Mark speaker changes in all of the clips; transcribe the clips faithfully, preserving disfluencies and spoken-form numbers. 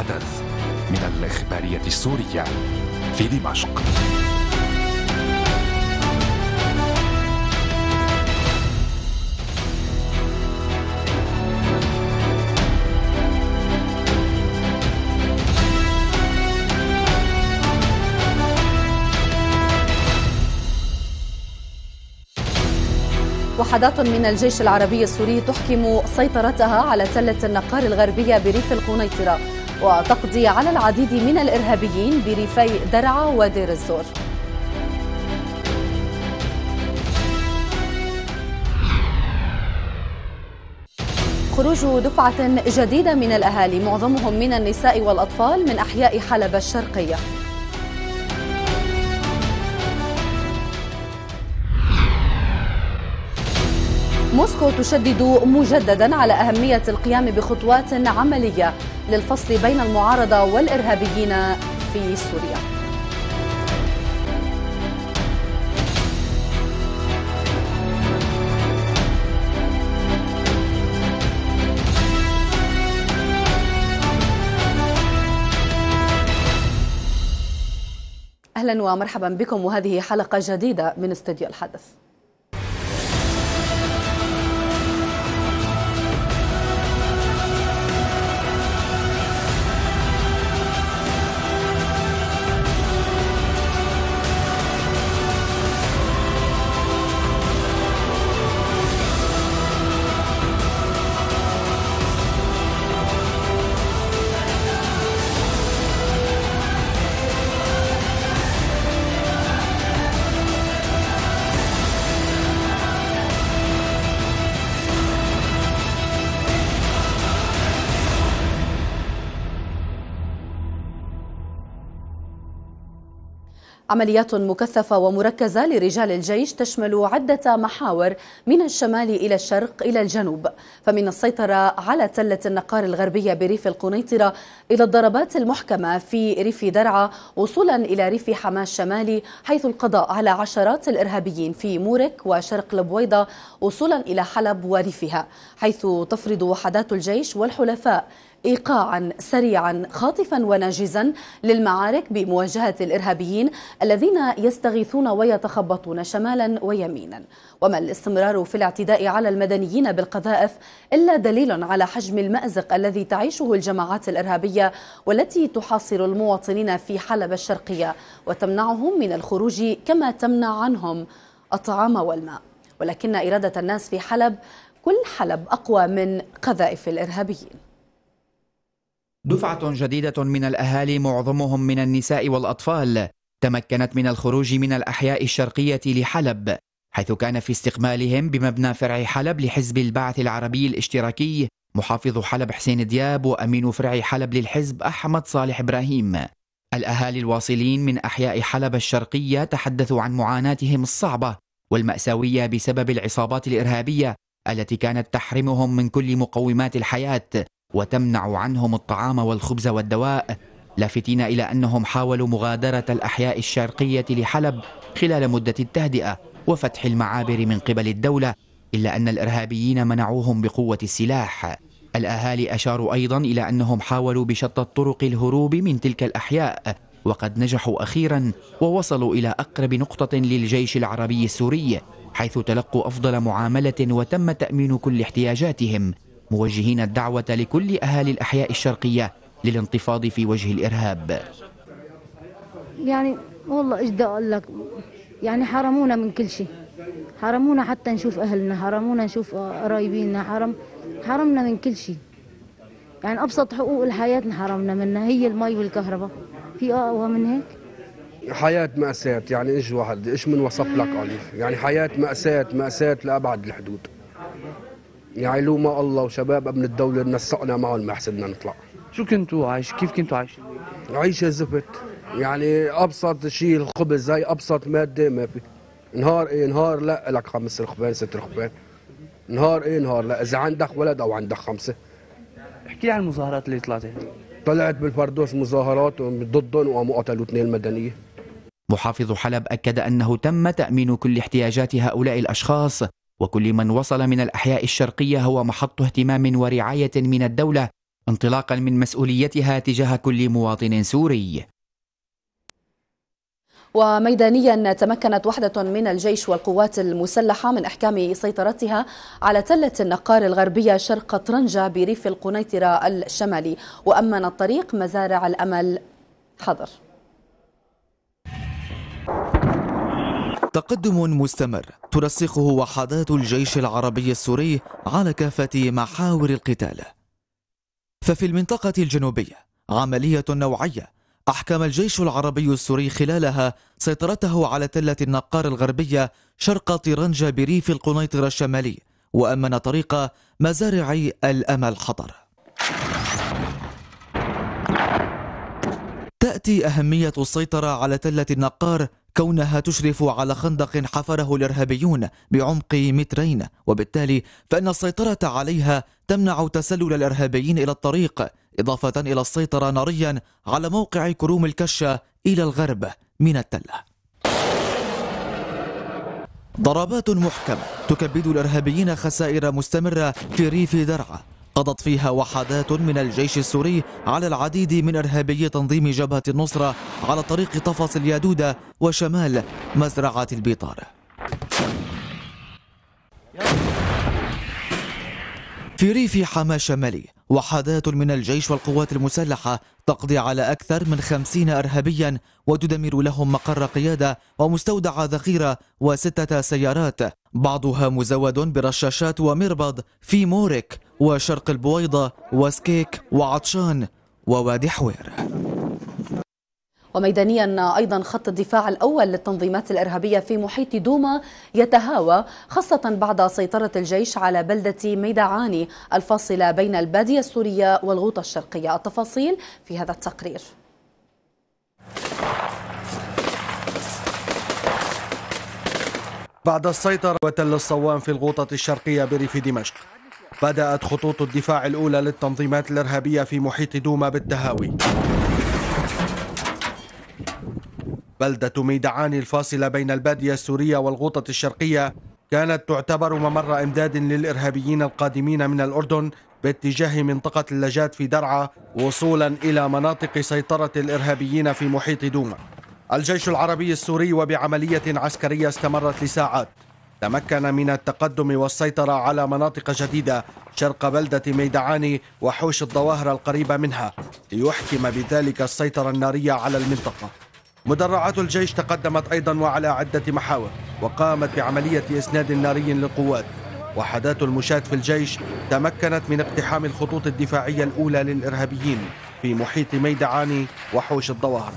Speaker 1: الحدث من الإخبارية السورية في دمشق.
Speaker 2: وحدات من الجيش العربي السوري تحكم سيطرتها على تلة النقار الغربية بريف القنيطرة، وتقضي على العديد من الإرهابيين بريفي درعا ودير الزور. خروج دفعة جديدة من الأهالي معظمهم من النساء والأطفال من أحياء حلب الشرقية. موسكو تشدد مجددا على أهمية القيام بخطوات عملية للفصل بين المعارضة والإرهابيين في سوريا. أهلا ومرحبا بكم، وهذه حلقة جديدة من استوديو الحدث. عمليات مكثفة ومركزة لرجال الجيش تشمل عدة محاور من الشمال إلى الشرق إلى الجنوب، فمن السيطرة على تلة النقار الغربية بريف القنيطرة إلى الضربات المحكمة في ريف درعا وصولا إلى ريف حماة الشمالي، حيث القضاء على عشرات الإرهابيين في مورك وشرق البويضة وصولا إلى حلب وريفها، حيث تفرض وحدات الجيش والحلفاء إيقاعا سريعا خاطفا وناجزا للمعارك بمواجهة الإرهابيين الذين يستغيثون ويتخبطون شمالا ويمينا. وما الاستمرار في الاعتداء على المدنيين بالقذائف إلا دليل على حجم المأزق الذي تعيشه الجماعات الإرهابية والتي تحاصر المواطنين في حلب الشرقية وتمنعهم من الخروج كما تمنع عنهم الطعام والماء. ولكن إرادة الناس في حلب، كل حلب أقوى من قذائف الإرهابيين.
Speaker 3: دفعة جديدة من الأهالي معظمهم من النساء والأطفال تمكنت من الخروج من الأحياء الشرقية لحلب، حيث كان في استقبالهم بمبنى فرع حلب لحزب البعث العربي الاشتراكي محافظ حلب حسين دياب وأمين فرع حلب للحزب أحمد صالح إبراهيم. الأهالي الواصلين من أحياء حلب الشرقية تحدثوا عن معاناتهم الصعبة والمأساوية بسبب العصابات الإرهابية التي كانت تحرمهم من كل مقومات الحياة وتمنع عنهم الطعام والخبز والدواء، لافتين إلى أنهم حاولوا مغادرة الأحياء الشرقية لحلب خلال مدة التهدئة وفتح المعابر من قبل الدولة، إلا أن الإرهابيين منعوهم بقوة السلاح. الأهالي أشاروا أيضا إلى أنهم حاولوا بشتى الطرق الهروب من تلك الأحياء، وقد نجحوا أخيرا ووصلوا إلى أقرب نقطة للجيش العربي السوري، حيث تلقوا أفضل معاملة وتم تأمين كل احتياجاتهم، موجهين الدعوة لكل أهالي الأحياء الشرقية للانتفاض في وجه الإرهاب.
Speaker 4: يعني والله إيش بدي أقول لك، يعني حرمونا من كل شيء، حرمونا حتى نشوف أهلنا، حرمونا نشوف قرايبينا، حرم حرمنا من كل شيء. يعني أبسط حقوق الحياة انحرمنا منها، هي المي والكهرباء، في أقوى من هيك؟
Speaker 5: حياة مأساة، يعني إيش واحد إيش من وصف لك عليه، يعني حياة مأساة مأساة لأبعد الحدود. يعني لو ما الله وشباب ابن الدولة نسقنا معهم ما حسبنا نطلع.
Speaker 6: شو كنتوا عايش؟ كيف كنتوا عايشين؟
Speaker 5: عيشة زفت، يعني أبسط شيء الخبز، زي أبسط مادة ما في. نهار إيه نهار لا لك خمس رخبان ست رخبان. نهار إيه نهار لا، إذا عندك ولد أو عندك خمسة.
Speaker 6: احكي عن المظاهرات اللي طلعتها.
Speaker 5: طلعت بالفردوس مظاهرات ضدهم وقاموا قتلوا اثنين مدنية.
Speaker 3: محافظ حلب أكد أنه تم تأمين كل احتياجات هؤلاء الأشخاص، وكل من وصل من الأحياء الشرقية هو محط اهتمام ورعاية من الدولة انطلاقا من مسؤوليتها تجاه كل مواطن سوري.
Speaker 2: وميدانيا تمكنت وحدة من الجيش والقوات المسلحة من إحكام سيطرتها على تلة النقار الغربية شرق طرنجة بريف القنيطرة الشمالي، وأمن الطريق مزارع الأمل. حضر.
Speaker 7: تقدم مستمر ترسخه وحدات الجيش العربي السوري على كافة محاور القتال. ففي المنطقة الجنوبية عملية نوعية أحكم الجيش العربي السوري خلالها سيطرته على تلة النقار الغربية شرق طرنجة بريف القنيطرة الشمالي، وأمن طريق مزارع الأمل. حضر. تأتي أهمية السيطرة على تلة النقار كونها تشرف على خندق حفره الإرهابيون بعمق مترين، وبالتالي فإن السيطرة عليها تمنع تسلل الإرهابيين إلى الطريق، إضافة إلى السيطرة ناريا على موقع كروم الكشة إلى الغرب من التلة. ضربات محكمة تكبد الإرهابيين خسائر مستمرة في ريف درعا قضت فيها وحدات من الجيش السوري على العديد من إرهابي تنظيم جبهة النصرة على طريق طفص اليادودة وشمال مزرعة البيطار. في ريف حما شمالي وحدات من الجيش والقوات المسلحة تقضي على أكثر من خمسين إرهابيا وتدمر لهم مقر قيادة ومستودع ذخيرة وستة سيارات، بعضها مزود برشاشات ومربض في مورك وشرق البويضة وسكيك وعطشان ووادي حوير.
Speaker 2: وميدانيا أيضا خط الدفاع الأول للتنظيمات الإرهابية في محيط دوما يتهاوى، خاصة بعد سيطرة الجيش على بلدة ميدعاني الفاصلة بين البادية السورية والغوطة الشرقية. التفاصيل في هذا التقرير.
Speaker 8: بعد السيطرة وتل الصوان في الغوطة الشرقية بريف دمشق، بدأت خطوط الدفاع الأولى للتنظيمات الإرهابية في محيط دوما بالتهاوي. بلدة ميدعاني الفاصلة بين البادية السورية والغوطة الشرقية كانت تعتبر ممر إمداد للإرهابيين القادمين من الأردن باتجاه منطقة اللجات في درعا وصولا إلى مناطق سيطرة الإرهابيين في محيط دوما. الجيش العربي السوري وبعملية عسكرية استمرت لساعات تمكن من التقدم والسيطرة على مناطق جديدة شرق بلدة ميدعاني وحوش الظواهر القريبة منها، ليحكم بذلك السيطرة النارية على المنطقة. مدرعات الجيش تقدمت أيضا وعلى عدة محاور وقامت بعملية إسناد ناري للقوات. وحدات المشاة في الجيش تمكنت من اقتحام الخطوط الدفاعية الأولى للإرهابيين في محيط ميدعاني وحوش الظواهر.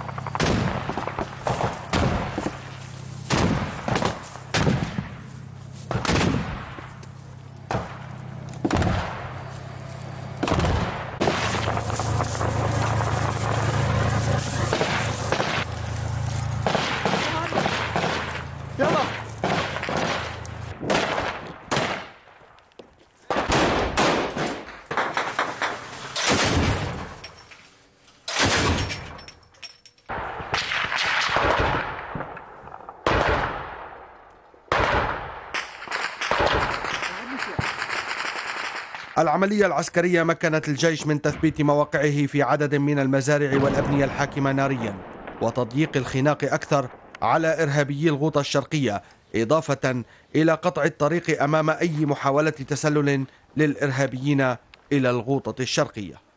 Speaker 8: العملية العسكرية مكنت الجيش من تثبيت مواقعه في عدد من المزارع والأبنية الحاكمة ناريا وتضييق الخناق أكثر على إرهابيي الغوطة الشرقية، إضافة إلى قطع الطريق أمام أي محاولة تسلل للإرهابيين إلى الغوطة الشرقية.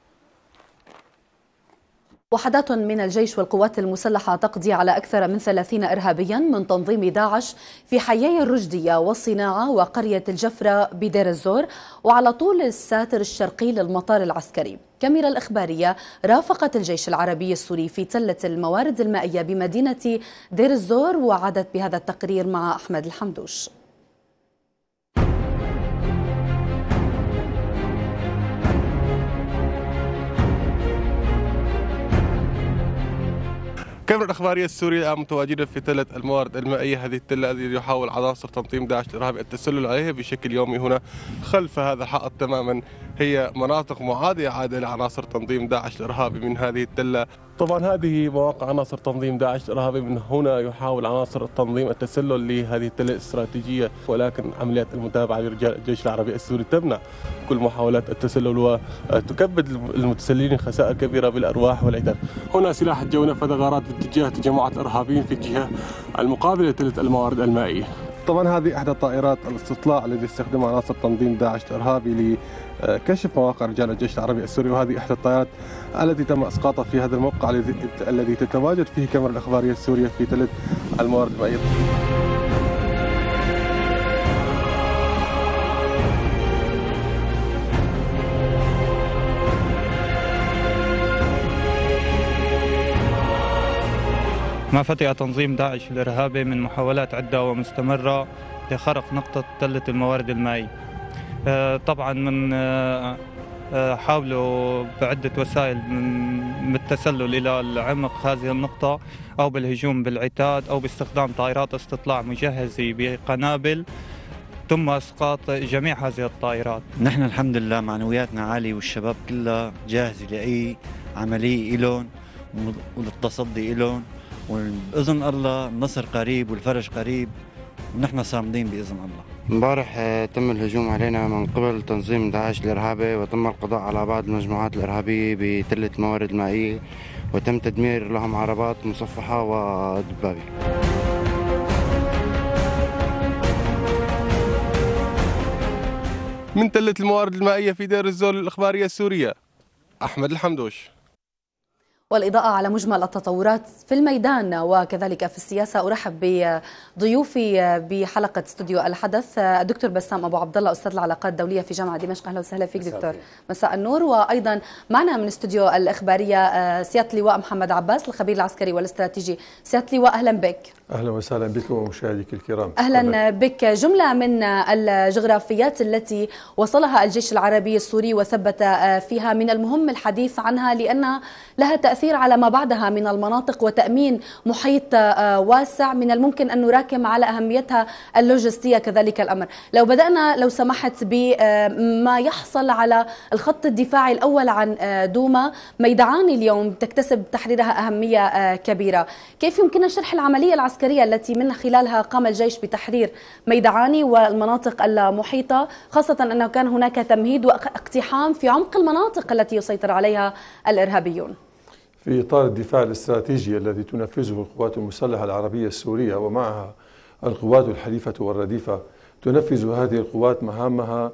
Speaker 2: وحدات من الجيش والقوات المسلحة تقضي على أكثر من ثلاثين إرهابيا من تنظيم داعش في حيي الرشدية والصناعة وقرية الجفرة بدير الزور وعلى طول الساتر الشرقي للمطار العسكري. كاميرا الإخبارية رافقت الجيش العربي السوري في تلة الموارد المائية بمدينة دير الزور، وعادت بهذا التقرير مع أحمد الحمدوش.
Speaker 9: الكاميرا الإخبارية السورية الآن متواجدة في تلة الموارد المائية. هذه التلة التي يحاول عناصر تنظيم داعش الإرهابي التسلل عليها بشكل يومي. هنا خلف هذا الحائط تماما هي مناطق معادية عادة لعناصر تنظيم داعش الإرهابي من هذه التلة. طبعا هذه مواقع عناصر تنظيم داعش الإرهابي. من هنا يحاول عناصر التنظيم التسلل لهذه التلة الاستراتيجية، ولكن عمليات المتابعة لرجال الجيش العربي السوري تمنع كل محاولات التسلل وتكبد المتسللين خسائر كبيرة بالأرواح والعتاد. هنا سلاح الجو نفذ غارات باتجاه تجمعات الإرهابيين في الجهة المقابلة لتلة الموارد المائية. طبعا هذه إحدى طائرات الاستطلاع الذي استخدمها عناصر تنظيم داعش الإرهابي لكشف مواقع رجال الجيش العربي السوري، وهذه إحدى الطائرات التي تم إسقاطها في هذا الموقع الذي تتواجد فيه الكاميرا الإخبارية السورية في تلة الموارد المائية.
Speaker 10: ما فتح تنظيم داعش الإرهابي من محاولات عدة ومستمرة لخرق نقطة تلة الموارد المائية. طبعا من حاولوا بعدة وسائل من التسلل إلى العمق هذه النقطة، أو بالهجوم بالعتاد أو باستخدام طائرات استطلاع مجهزة بقنابل، ثم إسقاط جميع هذه الطائرات.
Speaker 11: نحن الحمد لله معنوياتنا عالية والشباب كلها جاهزة لأي عملية إلون وللتصدي إلون، وبإذن الله النصر قريب والفرج قريب، ونحن صامدين بإذن الله.
Speaker 12: امبارح تم الهجوم علينا من قبل تنظيم داعش الإرهابي، وتم القضاء على بعض المجموعات الإرهابية بتلة الموارد المائية، وتم تدمير لهم عربات مصفحة ودبابة.
Speaker 9: من تلة الموارد المائية في دير الزور الإخبارية السورية، أحمد الحمدوش.
Speaker 2: والإضاءة على مجمل التطورات في الميدان وكذلك في السياسة، أرحب بضيوفي بحلقة استوديو الحدث الدكتور بسام أبو عبد الله، أستاذ العلاقات الدولية في جامعة دمشق. أهلا وسهلا فيك دكتور. مساء النور. وأيضا معنا من استوديو الإخبارية سيادة اللواء محمد عباس، الخبير العسكري والاستراتيجي. سيادة اللواء أهلا بك.
Speaker 13: أهلا وسهلا بكم ومشاهديك الكرام.
Speaker 2: أهلا بك. جملة من الجغرافيات التي وصلها الجيش العربي السوري وثبت فيها من المهم الحديث عنها، لأنها لها تأثير على ما بعدها من المناطق وتأمين محيط واسع. من الممكن أن نراكم على أهميتها اللوجستية كذلك الأمر. لو بدأنا لو سمحت بما يحصل على الخط الدفاعي الأول عن دوما، ميدعاني اليوم تكتسب تحريرها أهمية كبيرة. كيف يمكن شرح العملية العسكرية التي من خلالها قام الجيش بتحرير ميدعاني والمناطق المحيطة، خاصة أنه كان هناك تمهيد واقتحام في عمق المناطق التي يسيطر عليها الإرهابيون؟
Speaker 13: في إطار الدفاع الاستراتيجي الذي تنفذه القوات المسلحة العربية السورية ومعها القوات الحليفة والرديفة، تنفذ هذه القوات مهامها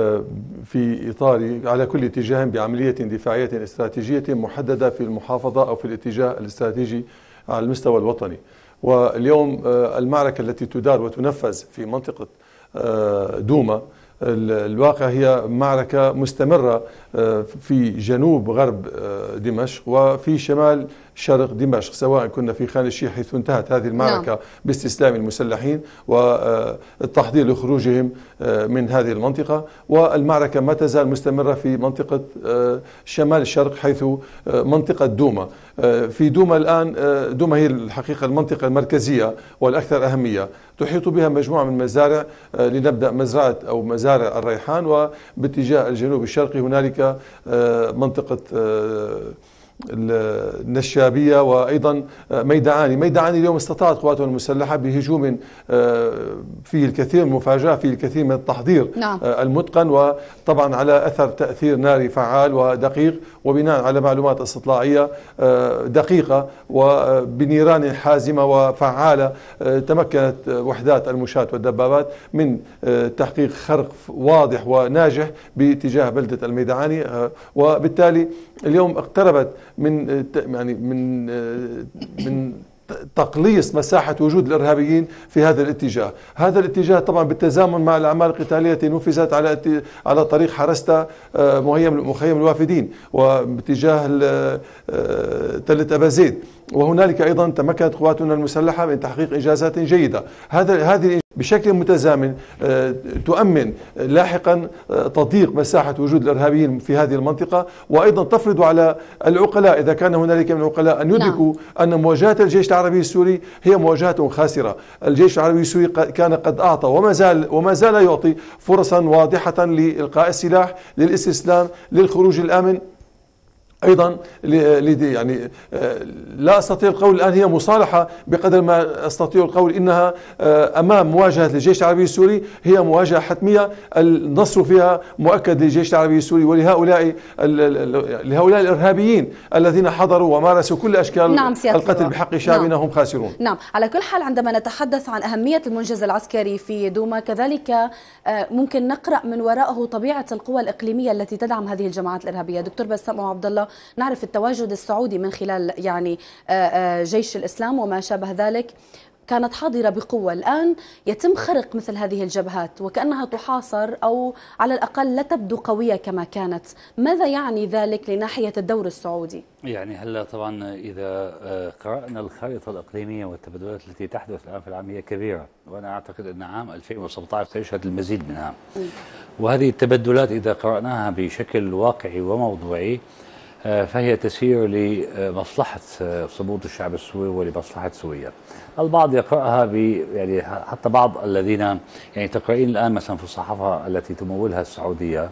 Speaker 13: في إطار على كل اتجاه بعملية دفاعية استراتيجية محددة في المحافظة أو في الاتجاه الاستراتيجي على المستوى الوطني. واليوم المعركة التي تدار وتنفذ في منطقة دوما الواقع هي معركة مستمرة في جنوب غرب دمشق وفي شمال شرق دمشق، سواء كنا في خان الشيخ حيث انتهت هذه المعركة نعم. باستسلام المسلحين والتحضير لخروجهم من هذه المنطقة، والمعركة ما تزال مستمرة في منطقة شمال الشرق حيث منطقة دوما. في دوما الآن، دوما هي الحقيقة المنطقة المركزية والأكثر أهمية، تحيط بها مجموعة من المزارع. لنبدأ مزرعة أو مزارع الريحان، وباتجاه الجنوب الشرقي هنالك منطقة النشابية وأيضا ميدعاني. ميدعاني اليوم استطاعت قواتنا المسلحة بهجوم فيه الكثير من المفاجأة، فيه الكثير من التحضير نعم. المتقن، وطبعا على أثر تأثير ناري فعال ودقيق، وبناء على معلومات استطلاعية دقيقة وبنيران حازمة وفعالة، تمكنت وحدات المشاة والدبابات من تحقيق خرق واضح وناجح باتجاه بلدة الميدعاني. وبالتالي اليوم اقتربت من يعني من من تقليص مساحة وجود الإرهابيين في هذا الاتجاه. هذا الاتجاه طبعا بالتزامن مع الأعمال القتالية التي نفذت على على طريق حرستا مخيم مخيم الوافدين، وباتجاه تلة أبا زيد، وهنالك أيضا تمكنت قواتنا المسلحة من تحقيق إنجازات جيدة. هذا هذه بشكل متزامن تؤمن لاحقا تضييق مساحة وجود الإرهابيين في هذه المنطقة، وأيضا تفرض على العقلاء إذا كان هنالك من العقلاء أن يدركوا نعم. أن مواجهة الجيش العربي السوري هي مواجهة خاسرة. الجيش العربي السوري كان قد أعطى وما زال وما زال يعطي فرصا واضحة لإلقاء السلاح، للاستسلام، للخروج الآمن. ايضا يعني لا استطيع القول الان هي مصالحه بقدر ما استطيع القول انها امام مواجهه الجيش العربي السوري هي مواجهه حتميه، النصر فيها مؤكد للجيش العربي السوري ولهؤلاء لهؤلاء الارهابيين الذين حضروا ومارسوا كل اشكال نعم القتل بحق شعبنا نعم. هم خاسرون.
Speaker 2: نعم، على كل حال عندما نتحدث عن اهميه المنجز العسكري في دوما كذلك ممكن نقرا من وراءه طبيعه القوى الاقليميه التي تدعم هذه الجماعات الارهابيه. دكتور بسام وعبد الله، نعرف التواجد السعودي من خلال يعني جيش الإسلام وما شابه ذلك كانت حاضرة بقوة، الآن يتم خرق مثل هذه الجبهات وكأنها تحاصر أو على الأقل لا تبدو قوية كما كانت. ماذا يعني ذلك لناحية الدور السعودي؟
Speaker 14: يعني هلا طبعا إذا قرأنا الخريطة الإقليمية والتبادلات التي تحدث الآن في العام هي كبيرة، وأنا أعتقد أن عام ألفين وسبعة عشر سيشهد المزيد منها. وهذه التبدلات إذا قرأناها بشكل واقعي وموضوعي فهي تسير لمصلحة صمود الشعب السوري ولمصلحة سوريا. البعض يقرأها ب يعني حتى بعض الذين يعني تقرأين الآن مثلا في الصحافة التي تمولها السعودية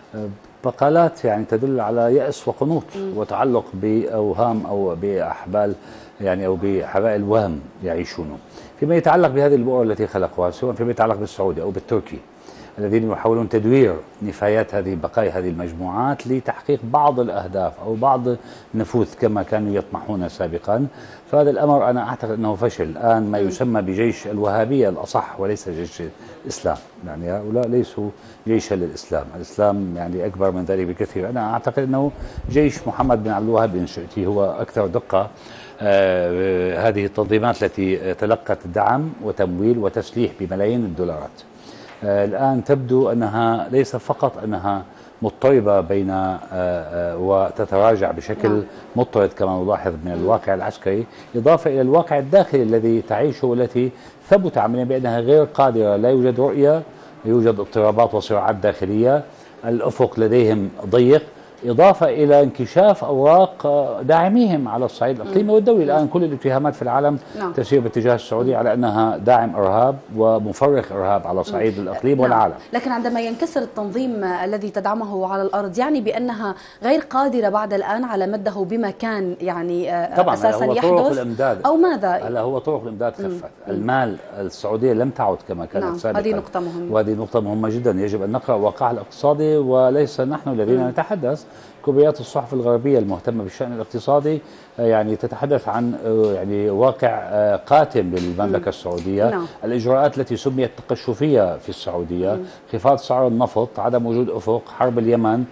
Speaker 14: مقالات يعني تدل على يأس وقنوط وتعلق بأوهام أو بأحبال يعني أو بحبائل وهم يعيشونه فيما يتعلق بهذه البؤر التي خلقوها، سواء فيما يتعلق بالسعودي أو بالتركي الذين يحاولون تدوير نفايات هذه بقايا هذه المجموعات لتحقيق بعض الأهداف أو بعض النفوذ كما كانوا يطمحون سابقا. فهذا الأمر أنا أعتقد أنه فشل. الآن ما يسمى بجيش الوهابية الأصح وليس جيش الإسلام، يعني هؤلاء ليسوا جيشا للإسلام، الإسلام يعني أكبر من ذلك بكثير. أنا أعتقد أنه جيش محمد بن عبد الوهاب إن شئتي هو أكثر دقة. آه هذه التنظيمات التي تلقت دعم وتمويل وتسليح بملايين الدولارات الآن تبدو أنها ليس فقط أنها مضطربة بين وتتراجع بشكل مضطرد كما نلاحظ من الواقع العسكري، إضافة إلى الواقع الداخلي الذي تعيشه والتي ثبت عمليا بأنها غير قادرة، لا يوجد رؤية، يوجد اضطرابات وصراعات داخلية، الأفق لديهم ضيق، إضافة إلى انكشاف أوراق داعميهم على الصعيد الإقليمي والدولي. الآن كل الاتهامات في العالم نعم. تسير باتجاه السعودية على أنها داعم إرهاب ومفرخ إرهاب على صعيد الإقليم نعم. والعالم.
Speaker 2: لكن عندما ينكسر التنظيم الذي تدعمه على الأرض يعني بأنها غير قادرة بعد الآن على مده بما كان يعني
Speaker 14: طبعا
Speaker 2: أساسا
Speaker 14: هو
Speaker 2: يحدث
Speaker 14: طرق الإمداد
Speaker 2: أو ماذا؟
Speaker 14: هلا هو طرق الإمداد خفت، المال السعودية لم تعد كما كانت
Speaker 2: نعم.
Speaker 14: سابقا.
Speaker 2: هذه نقطة مهمة،
Speaker 14: وهذه نقطة مهمة جدا. يجب أن نقرأ واقعها الاقتصادي وليس نحن الذين مم. نتحدث. كبريات الصحف الغربية المهتمة بالشأن الاقتصادي يعني تتحدث عن يعني واقع قاتم للمملكة السعودية.
Speaker 2: نعم.
Speaker 14: الإجراءات التي سميت تقشفية في السعودية، انخفاض سعر النفط، عدم وجود أفق، حرب اليمن،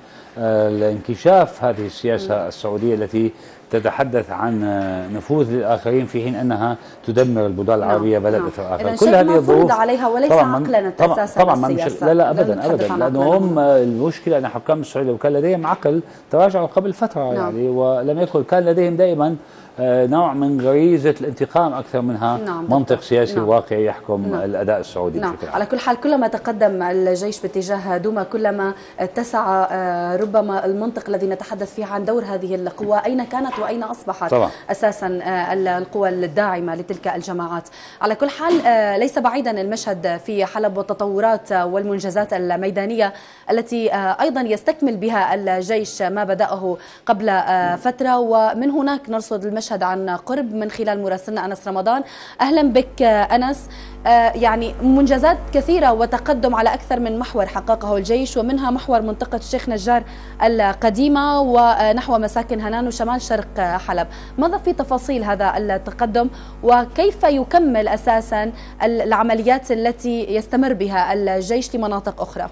Speaker 14: الانكشاف هذه السياسة السعودية التي تتحدث عن نفوذ للآخرين في حين أنها تدمر البلدان العربية بلد
Speaker 2: نعم.
Speaker 14: إثر آخر.
Speaker 2: كل هذه الظروف عليها وليس عقلا أساسا
Speaker 14: طبعا السياسة. لا لا أبدا أبدا لأنه هم المشكلة أن حكام السعودية وكان لديهم عقل تراجعوا قبل فترة نعم. يعني ولم يكن كان لديهم دائما نوع من غريزة الانتقام أكثر منها نعم. منطق سياسي نعم. واقعي يحكم نعم. الأداء السعودي
Speaker 2: نعم.
Speaker 14: بشكل عام.
Speaker 2: على كل حال كلما تقدم الجيش باتجاه دوما كلما اتسع ربما المنطق الذي نتحدث فيه عن دور هذه القوى أين كانت وأين أصبحت طبعا. أساسا القوى الداعمة لتلك الجماعات. على كل حال ليس بعيدا المشهد في حلب والتطورات والمنجزات الميدانية التي أيضا يستكمل بها الجيش ما بدأه قبل فترة، ومن هناك نرصد المشهد عن قرب من خلال مراسلنا أنس رمضان. أهلا بك أنس. يعني منجزات كثيرة وتقدم على أكثر من محور حققه الجيش، ومنها محور منطقة الشيخ نجار القديمة ونحو مساكن هنان وشمال شرق حلب. ماذا في تفاصيل هذا التقدم وكيف يكمل أساسا العمليات التي يستمر بها الجيش لمناطق أخرى؟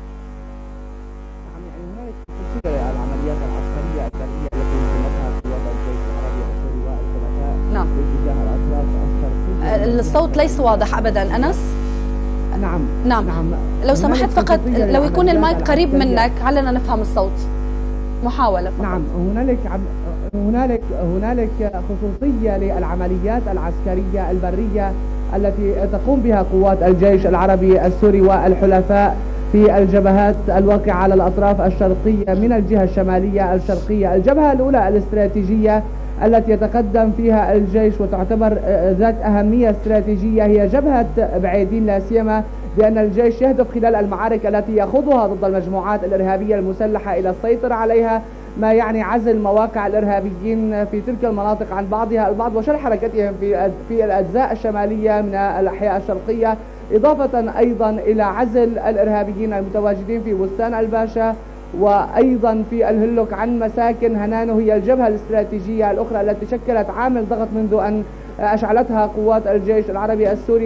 Speaker 2: الصوت ليس واضح أبدا أنس.
Speaker 15: نعم
Speaker 2: نعم, نعم. لو سمحت فقط لو يكون المايك قريب منك علنا نفهم الصوت. محاولة فقط.
Speaker 15: نعم هنالك هنالك هنالك خصوصية للعمليات العسكرية البرية التي تقوم بها قوات الجيش العربي السوري والحلفاء في الجبهات الواقعة على الأطراف الشرقية من الجهة الشمالية الشرقية. الجبهة الأولى الاستراتيجية التي يتقدم فيها الجيش وتعتبر ذات أهمية استراتيجية هي جبهة بعيدين، لا سيما بأن الجيش يهدف خلال المعارك التي يخوضها ضد المجموعات الإرهابية المسلحة إلى السيطرة عليها، ما يعني عزل مواقع الإرهابيين في تلك المناطق عن بعضها البعض وشل حركتهم في في الأجزاء الشمالية من الأحياء الشرقية، إضافة أيضا إلى عزل الإرهابيين المتواجدين في بستان الباشا وأيضا في الهلوك عن مساكن هنانو. هي الجبهة الاستراتيجية الأخرى التي شكلت عامل ضغط منذ أن أشعلتها قوات الجيش العربي السوري،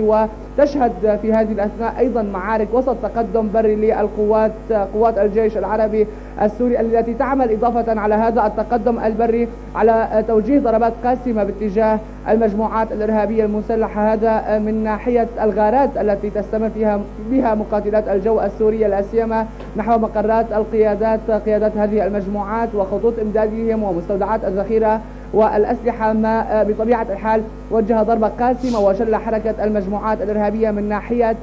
Speaker 15: وتشهد في هذه الأثناء أيضا معارك وسط تقدم بري للقوات قوات الجيش العربي السوري التي تعمل إضافة على هذا التقدم البري على توجيه ضربات قاسمة باتجاه المجموعات الإرهابية المسلحة، هذا من ناحية الغارات التي تستمر فيها بها مقاتلات الجو السورية لا سيما نحو مقرات القيادات قيادات هذه المجموعات وخطوط إمدادهم ومستودعات الذخيرة والأسلحة، ما بطبيعة الحال وجه ضربة قاسمة وشل حركة المجموعات الإرهابية من ناحية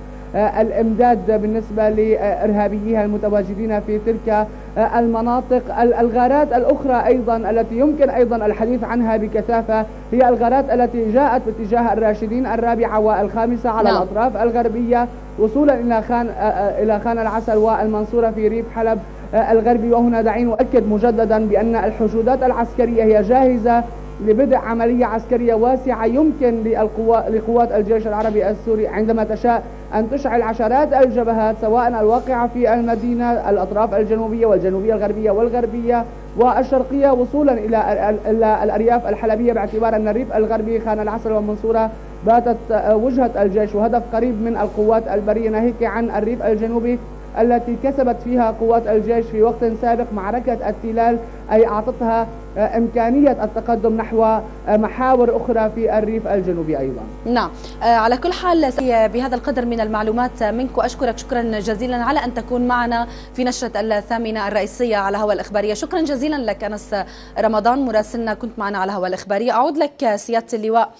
Speaker 15: الإمداد بالنسبة لإرهابييها المتواجدين في تلك المناطق. الغارات الأخرى أيضا التي يمكن أيضا الحديث عنها بكثافة هي الغارات التي جاءت باتجاه الراشدين الرابعة والخامسة على نعم. الأطراف الغربية وصولا إلى خان إلى خان العسل والمنصورة في ريف حلب الغربي. وهنا دعيني أؤكد مجددا بأن الحشودات العسكرية هي جاهزة لبدء عملية عسكرية واسعة يمكن لقوات الجيش العربي السوري عندما تشاء أن تشعل عشرات الجبهات سواء الواقعة في المدينة الأطراف الجنوبية والجنوبية الغربية والغربية والشرقية وصولا إلى الأرياف الحلبية، باعتبار أن الريف الغربي خان العسل والمنصورة باتت وجهة الجيش وهدف قريب من القوات البرية، ناهيك عن الريف الجنوبي التي كسبت فيها قوات الجيش في وقت سابق معركة التلال، أي أعطتها إمكانية التقدم نحو محاور أخرى في الريف الجنوبي أيضا.
Speaker 2: نعم، على كل حال بهذا القدر من المعلومات منك، وأشكرك شكرا جزيلا على أن تكون معنا في نشرة الثامنة الرئيسية على هوا الإخبارية. شكرا جزيلا لك أنس رمضان مراسلنا، كنت معنا على هوا الإخبارية. أعود لك سيادة اللواء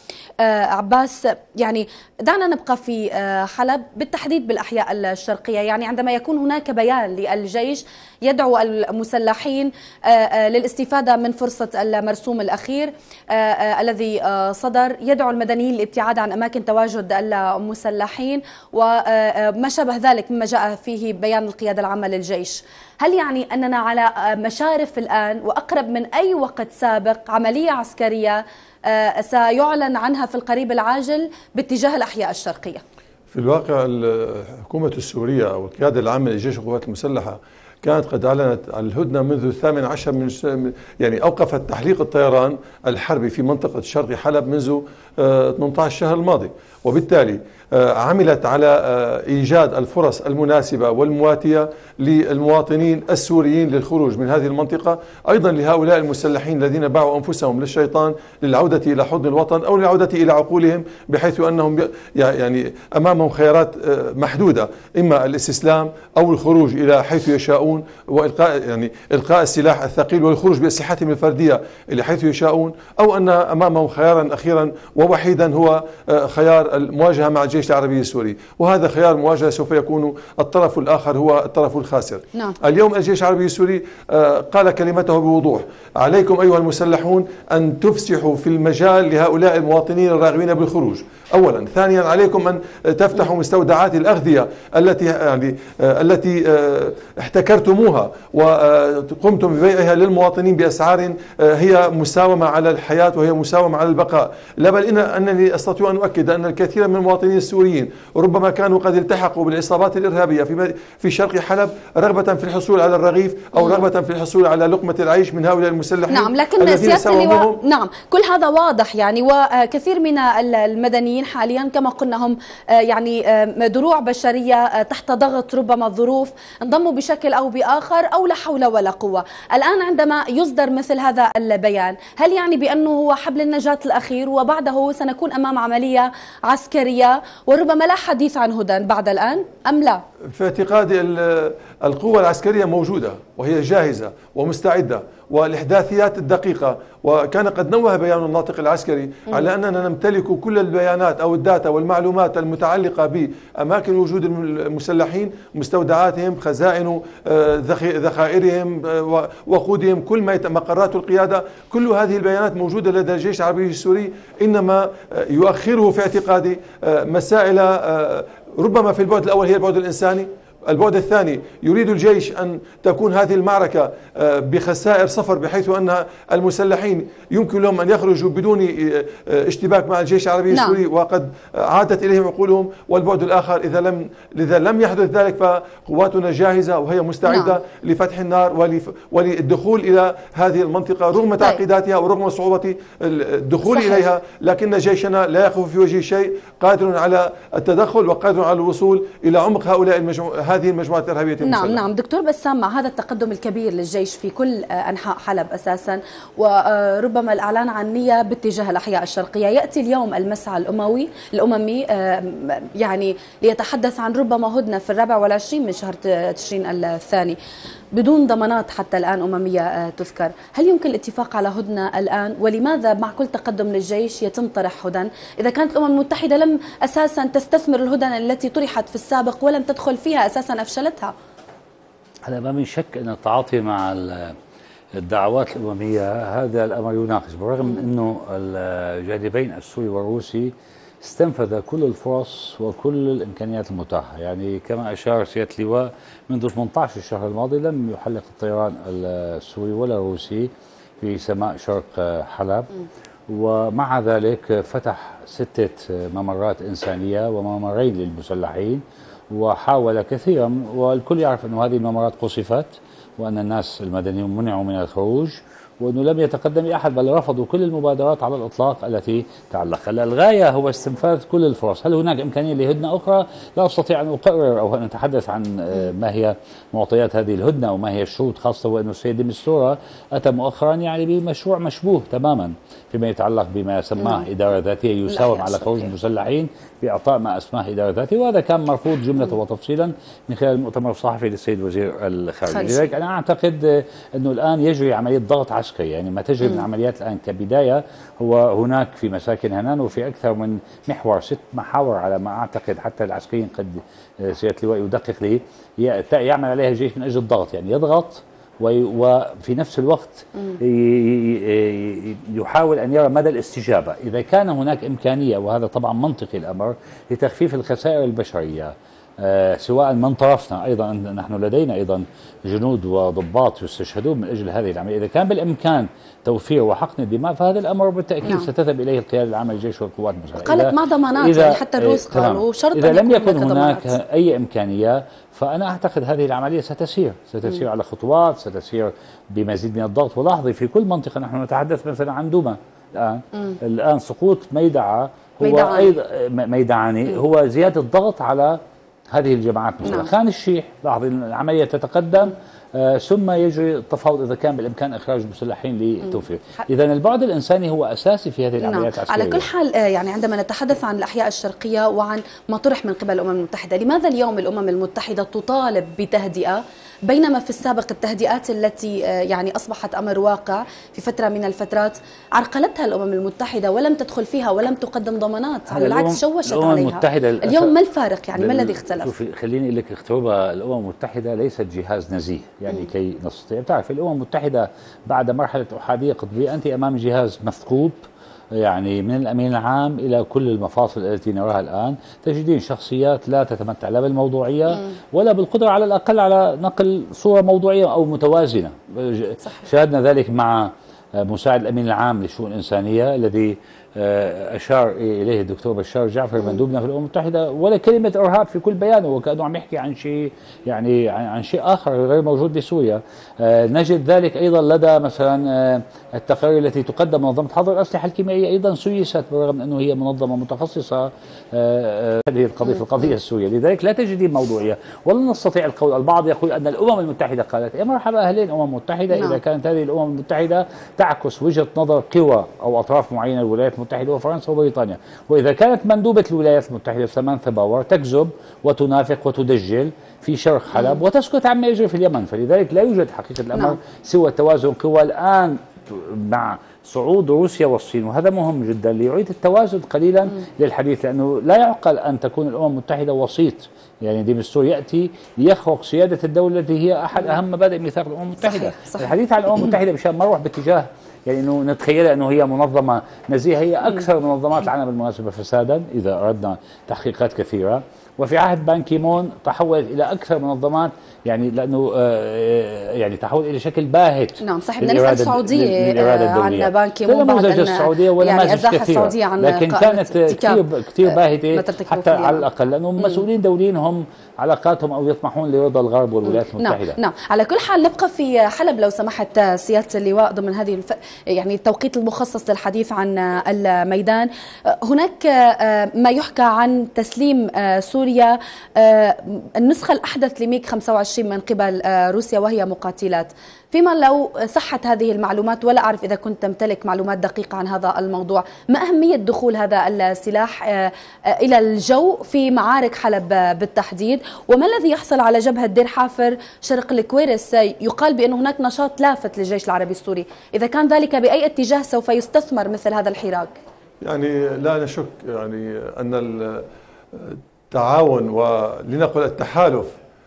Speaker 2: عباس، يعني دعنا نبقى في حلب بالتحديد بالأحياء الشرقية. يعني عندما يكون هناك بيان للجيش يدعو المسلحين للاستفادة من فرصة المرسوم الأخير الذي صدر، يدعو المدنيين للابتعاد عن أماكن تواجد المسلحين وما شابه ذلك مما جاء فيه بيان القيادة العامة للجيش، هل يعني أننا على مشارف الآن وأقرب من أي وقت سابق عملية عسكرية سيعلن عنها في القريب العاجل باتجاه الأحياء الشرقية؟
Speaker 13: في الواقع الحكومة السورية أو القيادة العامة للجيش والقوات المسلحة كانت قد أعلنت الهدنة منذ الثامن عشر من يعني أوقفت تحليق الطيران الحربي في منطقة شرق حلب منذ ثمانية عشر شهر الماضي، وبالتالي عملت على إيجاد الفرص المناسبة والمواتية للمواطنين السوريين للخروج من هذه المنطقة، أيضا لهؤلاء المسلحين الذين باعوا أنفسهم للشيطان للعودة إلى حضن الوطن أو للعودة إلى عقولهم، بحيث أنهم يعني أمامهم خيارات محدودة، إما الاستسلام أو الخروج إلى حيث يشاءون وإلقاء يعني إلقاء السلاح الثقيل والخروج بأسلحتهم الفردية إلى حيث يشاءون، أو أن أمامهم خيارا أخيرا ووحيدا هو خيار المواجهة مع الجيش العربي السوري، وهذا خيار مواجهة سوف يكون الطرف الآخر هو الطرف الخاسر.
Speaker 2: نعم.
Speaker 13: اليوم الجيش العربي السوري قال كلمته بوضوح: عليكم أيها المسلحون أن تفسحوا في المجال لهؤلاء المواطنين الراغبين بالخروج أولا. ثانيا، عليكم أن تفتحوا مستودعات الأغذية التي يعني التي احتكرتموها وقمتم ببيعها للمواطنين بأسعار هي مساومة على الحياة وهي مساومة على البقاء. لا بل إن أنني أستطيع أن أؤكد أن الكثير من المواطنين السوريين ربما كانوا قد التحقوا بالعصابات الإرهابية في في شرق حلب رغبة في الحصول على الرغيف أو رغبة في الحصول على لقمة العيش من هؤلاء المسلحين.
Speaker 2: نعم، لكن سيادة اللواء نعم كل هذا واضح يعني، وكثير من المدنيين حاليا كما قلنا هم يعني دروع بشرية تحت ضغط ربما الظروف، انضموا بشكل أو بآخر أو لا حول ولا قوة. الآن عندما يصدر مثل هذا البيان، هل يعني بأنه هو حبل النجاة الأخير وبعده سنكون أمام عملية عسكرية وربما لا حديث عن هدى بعد الآن أم لا؟
Speaker 13: في اعتقادي القوة العسكرية موجودة وهي جاهزة ومستعدة، والإحداثيات الدقيقة. وكان قد نوه بيان الناطق العسكري على أننا نمتلك كل البيانات أو الداتا والمعلومات المتعلقة بأماكن وجود المسلحين، مستودعاتهم، خزائن ذخائرهم، وقودهم، كل ما مقرات القيادة. كل هذه البيانات موجودة لدى الجيش العربي السوري، إنما يؤخره في اعتقادي مسائل ربما في البعد الأول هي البعد الإنساني. البعد الثاني يريد الجيش أن تكون هذه المعركة بخسائر صفر، بحيث أن المسلحين يمكن لهم أن يخرجوا بدون اشتباك مع الجيش العربي
Speaker 2: نعم.
Speaker 13: السوري، وقد عادت إليهم عقولهم. والبعد الآخر إذا لم إذا لم يحدث ذلك فقواتنا جاهزة وهي مستعدة نعم. لفتح النار وللدخول إلى هذه المنطقة رغم تعقيداتها ورغم صعوبة الدخول صحيح. إليها، لكن جيشنا لا يخف في وجه شيء، قادر على التدخل وقادر على الوصول إلى عمق هؤلاء المجموعات هذه المجموعات الإرهابية المسلحة.
Speaker 2: نعم نعم دكتور بسام، مع هذا التقدم الكبير للجيش في كل أنحاء حلب أساسا، وربما الإعلان عن نية باتجاه الأحياء الشرقية، يأتي اليوم المسعى الأموي الأممي يعني ليتحدث عن ربما هدنة في الرابع والعشرين من شهر تشرين الثاني بدون ضمانات حتى الآن أممية تذكر. هل يمكن الاتفاق على هدنة الآن؟ ولماذا مع كل تقدم للجيش يتم طرح هدن إذا كانت الأمم المتحدة لم أساسا تستثمر الهدن التي طرحت في السابق ولم تدخل فيها أساسا أفشلتها؟
Speaker 14: هذا ما من شك أن التعاطي مع الدعوات الأممية هذا الأمر يناقش، بالرغم من أنه الجانبين السوري والروسي استنفذ كل الفرص وكل الإمكانيات المتاحة. يعني كما أشار سيادة اللواء منذ ثمانية عشر الشهر الماضي لم يحلق الطيران السوري ولا الروسي في سماء شرق حلب، ومع ذلك فتح ستة ممرات إنسانية وممرين للمسلحين وحاول كثيرا، والكل يعرف أن هذه الممرات قصفت وأن الناس المدنيون منعوا من الخروج وأنه لم يتقدم أحد، بل رفضوا كل المبادرات على الإطلاق التي تعلق. الغاية هو استنفاذ كل الفرص. هل هناك إمكانية لهدنة أخرى؟ لا أستطيع أن أقرر أو أن أتحدث عن ما هي معطيات هذه الهدنة أو ما هي الشروط، خاصة وأن السيد ديمستورا أتى مؤخرا يعني بمشروع مشبوه تماما فيما يتعلق بما سماه إدارة ذاتية، يساوم على خروج المسلحين بإعطاء ما أسماه إدارة ذاتية، وهذا كان مرفوض جملة وتفصيلا من خلال المؤتمر الصحفي للسيد وزير الخارجية. لذلك أنا أعتقد أنه الآن يجري عملية ضغط عسكري، يعني ما تجري من عمليات الآن كبداية هو هناك في مساكن هنان وفي أكثر من محور، ست محاور على ما أعتقد، حتى العسكريين قد سيادة اللواء يدقق لي، يعمل عليها الجيش من أجل الضغط، يعني يضغط وفي نفس الوقت يحاول أن يرى مدى الاستجابة. إذا كان هناك إمكانية، وهذا طبعا منطقي الأمر، لتخفيف الخسائر البشرية سواء من طرفنا، أيضا نحن لدينا أيضا جنود وضباط يستشهدون من أجل هذه العملية، إذا كان بالإمكان توفير وحقن الدماء فهذا الأمر بالتأكيد نعم. ستذهب إليه القيادة العامة للجيش والقوات المسلحة.
Speaker 2: قالت مع ضمانات، يعني حتى الروس قالوا شرط
Speaker 14: إذا لم يكن هناك أي إمكانية فأنا أعتقد هذه العملية ستسير ستسير م. على خطوات، ستسير بمزيد من الضغط. ولاحظي في كل منطقة نحن نتحدث مثلا عن دوما الآن م. الآن سقوط ميدعة هو ميدعاني. أيضا ميدعاني هو زيادة الضغط على هذه الجماعات مثلا نعم. خان الشيح، لاحظي العملية تتقدم آه ثم يجري التفاوض إذا كان بالإمكان إخراج المسلحين للتوفير. إذا البعد الإنساني هو أساسي في هذه العمليات
Speaker 2: نعم.
Speaker 14: العسكرية.
Speaker 2: على كل حال آه يعني عندما نتحدث عن الأحياء الشرقية وعن ما طرح من قبل الأمم المتحدة، لماذا اليوم الأمم المتحدة تطالب بتهدئة بينما في السابق التهدئات التي يعني أصبحت أمر واقع في فترة من الفترات عرقلتها الأمم المتحدة ولم تدخل فيها ولم تقدم ضمانات، على العكس شوشت عليها. اليوم ما الفارق يعني ما الذي اختلف؟
Speaker 14: شوفي خليني أقول لك اختروبة الأمم المتحدة ليست جهاز نزيه يعني م. كي نستطيع. بتعرف الأمم المتحدة بعد مرحلة أحادية قطبية أنت أمام جهاز مثقوب، يعني من الأمين العام إلى كل المفاصل التي نراها الآن تجدين شخصيات لا تتمتع لا بالموضوعية م. ولا بالقدرة على الأقل على نقل صورة موضوعية أو متوازنة. صحيح. شاهدنا ذلك مع مساعد الأمين العام للشؤون الإنسانية الذي أشار إليه الدكتور بشار جعفر مندوبنا في الأمم المتحدة ولا كلمة إرهاب في كل بيانه، وكأنه عم يحكي عن شيء يعني عن شيء آخر غير موجود بسوريا. نجد ذلك أيضا لدى مثلا التقارير التي تقدم منظمة حظر الأسلحة الكيميائية أيضا سيست بالرغم من أنه هي منظمة متخصصة هذه القضية في القضية السورية، لذلك لا تجدين موضوعية ولا نستطيع القول. البعض يقول أن الأمم المتحدة قالت يا مرحبا أهلين أمم متحدة إذا كانت هذه الأمم المتحدة تعكس وجهة نظر قوى أو أطراف معينة الولايات المتحدة وفرنسا وبريطانيا. وإذا كانت مندوبة الولايات المتحدة سمانثا باور تكذب وتنافق وتدجل في شرق حلب وتسكت عما يجري في اليمن، فلذلك لا يوجد حقيقة الأمر نعم. سوى توازن قوى الآن مع صعود روسيا والصين، وهذا مهم جدا ليعيد التوازن قليلا مم. للحديث، لأنه لا يعقل أن تكون الأمم المتحدة وسيط. يعني دي مستور يأتي يخرق سيادة الدولة التي هي أحد أهم مبادئ ميثاق الأمم المتحدة. صحيح. صحيح. الحديث عن الأمم المتحدة مشان ما نروح باتجاه يعني انه نتخيلها انه هي منظمه نزيهه، هي اكثر منظمات العالم بالمناسبه فسادا اذا اردنا تحقيقات كثيره، وفي عهد بان كيمون تحولت الى اكثر منظمات يعني لانه آه يعني تحول الى شكل باهت.
Speaker 2: نعم صحيح. بدنا نسال السعوديه عن بان كيمون
Speaker 14: بعد ان السعوديه ولا
Speaker 2: يعني ازاح
Speaker 14: كثيرة.
Speaker 2: السعوديه عن
Speaker 14: لكن كانت كثير كثير باهته حتى على الاقل لانه مسؤولين دوليين هم علاقاتهم او يطمحون لرضا الغرب والولايات المتحده.
Speaker 2: نعم نعم. على كل حال نبقى في حلب لو سمحت سياده اللواء ضمن هذه الف... يعني التوقيت المخصص للحديث عن الميدان. هناك ما يحكى عن تسليم سوريا النسخة الأحدث لميغ خمسة وعشرين من قبل روسيا وهي مقاتلات، فيما لو صحت هذه المعلومات ولا أعرف إذا كنت تمتلك معلومات دقيقة عن هذا الموضوع، ما أهمية دخول هذا السلاح إلى الجو في معارك حلب بالتحديد؟ وما الذي يحصل على جبهة دير حافر شرق الكويرس؟ يقال بأن هناك نشاط لافت للجيش العربي السوري، إذا كان ذلك بأي اتجاه سوف يستثمر مثل هذا الحراك؟ يعني
Speaker 13: لا نشك يعني أن التعاون ولنقل التحالف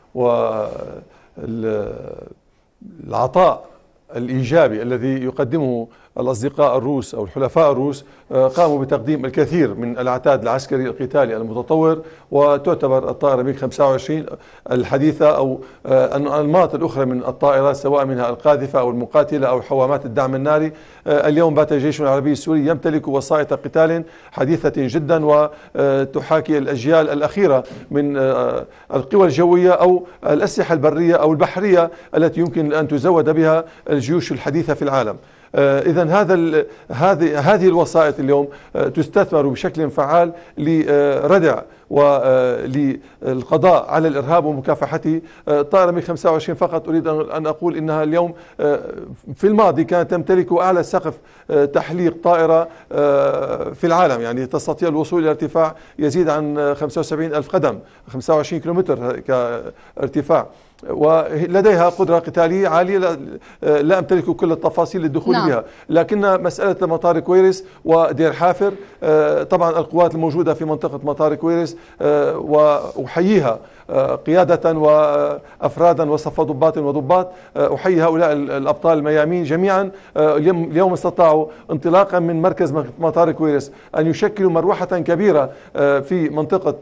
Speaker 13: والعطاء الإيجابي الذي يقدمه الأصدقاء الروس أو الحلفاء الروس قاموا بتقديم الكثير من العتاد العسكري القتالي المتطور، وتعتبر الطائرة ميغ خمسة وعشرين الحديثة أو الأنماط الأخرى من الطائرات سواء منها القاذفة أو المقاتلة أو حوامات الدعم الناري. اليوم بات الجيش العربي السوري يمتلك وسائط قتال حديثة جدا وتحاكي الأجيال الأخيرة من القوى الجوية أو الأسلحة البرية أو البحرية التي يمكن أن تزود بها الجيوش الحديثة في العالم. إذا هذا هذه هذه الوسائط اليوم تستثمر بشكل فعال لردع وللقضاء على الإرهاب ومكافحته. طائرة ميغ خمسة وعشرين فقط أريد أن أقول إنها اليوم في الماضي كانت تمتلك أعلى سقف تحليق طائرة في العالم، يعني تستطيع الوصول إلى ارتفاع يزيد عن خمسة وسبعين ألف قدم، خمسة وعشرين كيلومتر كارتفاع، ولديها قدرة قتالية عالية لا, لا أمتلك كل التفاصيل للدخول نعم. بها، لكن مسألة مطار كويرس ودير حافر طبعا القوات الموجودة في منطقة مطار كويرس وأحييها قيادة وأفرادا وصف ضباط وضباط، أحيي هؤلاء الأبطال الميامين جميعا. اليوم استطاعوا انطلاقا من مركز مطار كويرس أن يشكلوا مروحة كبيرة في منطقة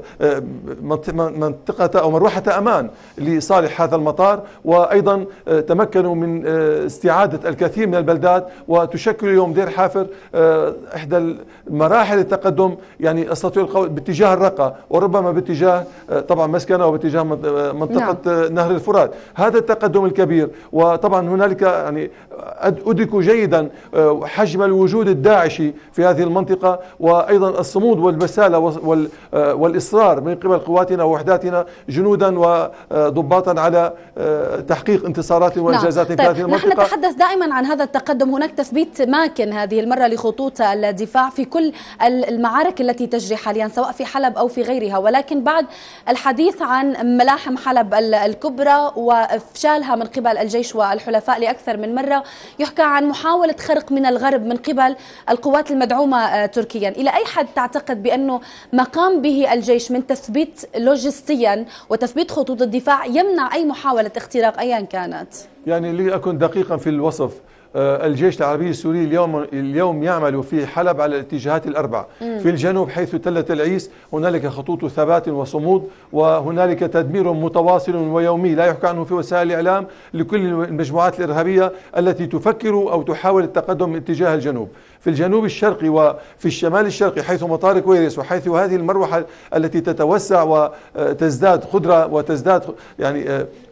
Speaker 13: منطقة أو مروحة أمان لصالح هذا المطار، وأيضا تمكنوا من استعادة الكثير من البلدات، وتشكل اليوم دير حافر إحدى مراحل التقدم، يعني أستطيع القول باتجاه الرقة وربما باتجاه طبعا مسكنة وباتجاه منطقة نعم. نهر الفرات. هذا التقدم الكبير، وطبعا هنالك يعني أدرك جيدا حجم الوجود الداعشي في هذه المنطقة، وأيضا الصمود والبسالة والإصرار من قبل قواتنا ووحداتنا جنودا وضباطا على تحقيق انتصارات وإنجازات نعم. في هذه المنطقة.
Speaker 2: نحن نتحدث دائما عن هذا التقدم، هناك تثبيت ماكن هذه المرة لخطوط الدفاع في كل المعارك التي تجري حاليا سواء في حلب أو في غيرها، ولكن بعد الحديث عن ملاحم حلب الكبرى وافشالها من قبل الجيش والحلفاء لاكثر من مره، يحكى عن محاوله خرق من الغرب من قبل القوات المدعومه تركيا. الى اي حد تعتقد بانه ما قام به الجيش من تثبيت لوجستيا وتثبيت خطوط الدفاع يمنع اي محاوله اختراق ايا كانت؟
Speaker 13: يعني لأكون دقيقا في الوصف، الجيش العربي السوري اليوم اليوم يعمل في حلب على الاتجاهات الأربع. مم. في الجنوب حيث تلة العيس هنالك خطوط ثبات وصمود، وهنالك تدمير متواصل ويومي لا يحكى عنه في وسائل الإعلام لكل المجموعات الإرهابية التي تفكر أو تحاول التقدم من اتجاه الجنوب. في الجنوب الشرقي وفي الشمال الشرقي حيث مطار كويرس وحيث هذه المروحة التي تتوسع وتزداد خضرة وتزداد يعني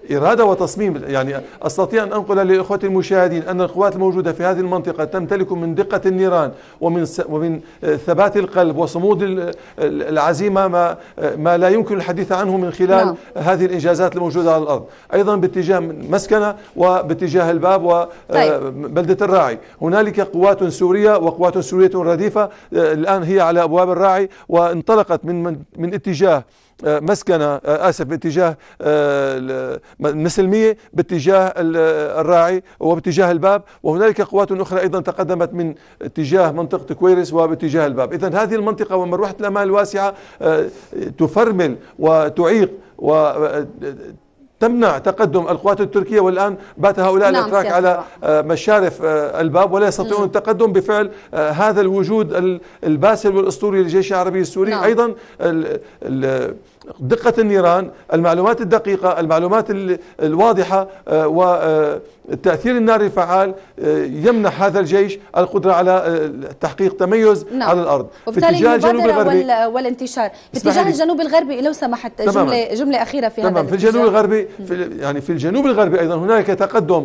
Speaker 13: إرادة وتصميم. يعني أستطيع أن أنقل للإخوة المشاهدين أن القوات الموجودة في هذه المنطقة تمتلك من دقة النيران ومن ومن ثبات القلب وصمود العزيمة ما ما لا يمكن الحديث عنه من خلال نعم. هذه الإنجازات الموجودة على الأرض. أيضا باتجاه مسكنة وباتجاه الباب وبلدة الراعي هنالك قوات سورية وقوات سورية رديفة الآن هي على أبواب الراعي، وانطلقت من من, من اتجاه مسكنة آسف باتجاه المسلمية باتجاه الراعي وباتجاه الباب، وهنالك قوات أخرى أيضا تقدمت من اتجاه منطقة كويرس وباتجاه الباب. إذن هذه المنطقة ومروحة الأمان الواسعة تفرمل وتعيق و تمنع تقدم القوات التركية، والآن بات هؤلاء نعم الأتراك على مشارف الباب ولا يستطيعون التقدم بفعل هذا الوجود الباسل والأسطوري للجيش العربي السوري. نعم. أيضا دقة النيران، المعلومات الدقيقة، المعلومات الواضحة والتأثير الناري الفعال يمنح هذا الجيش القدرة على تحقيق تميز نعم. على الأرض.
Speaker 2: في اتجاه الجنوب الغربي والانتشار في اتجاه الجنوب الغربي لو سمحت جملة جملة أخيرة في هذا
Speaker 13: في الجنوب الغربي في يعني في الجنوب الغربي أيضا هناك تقدم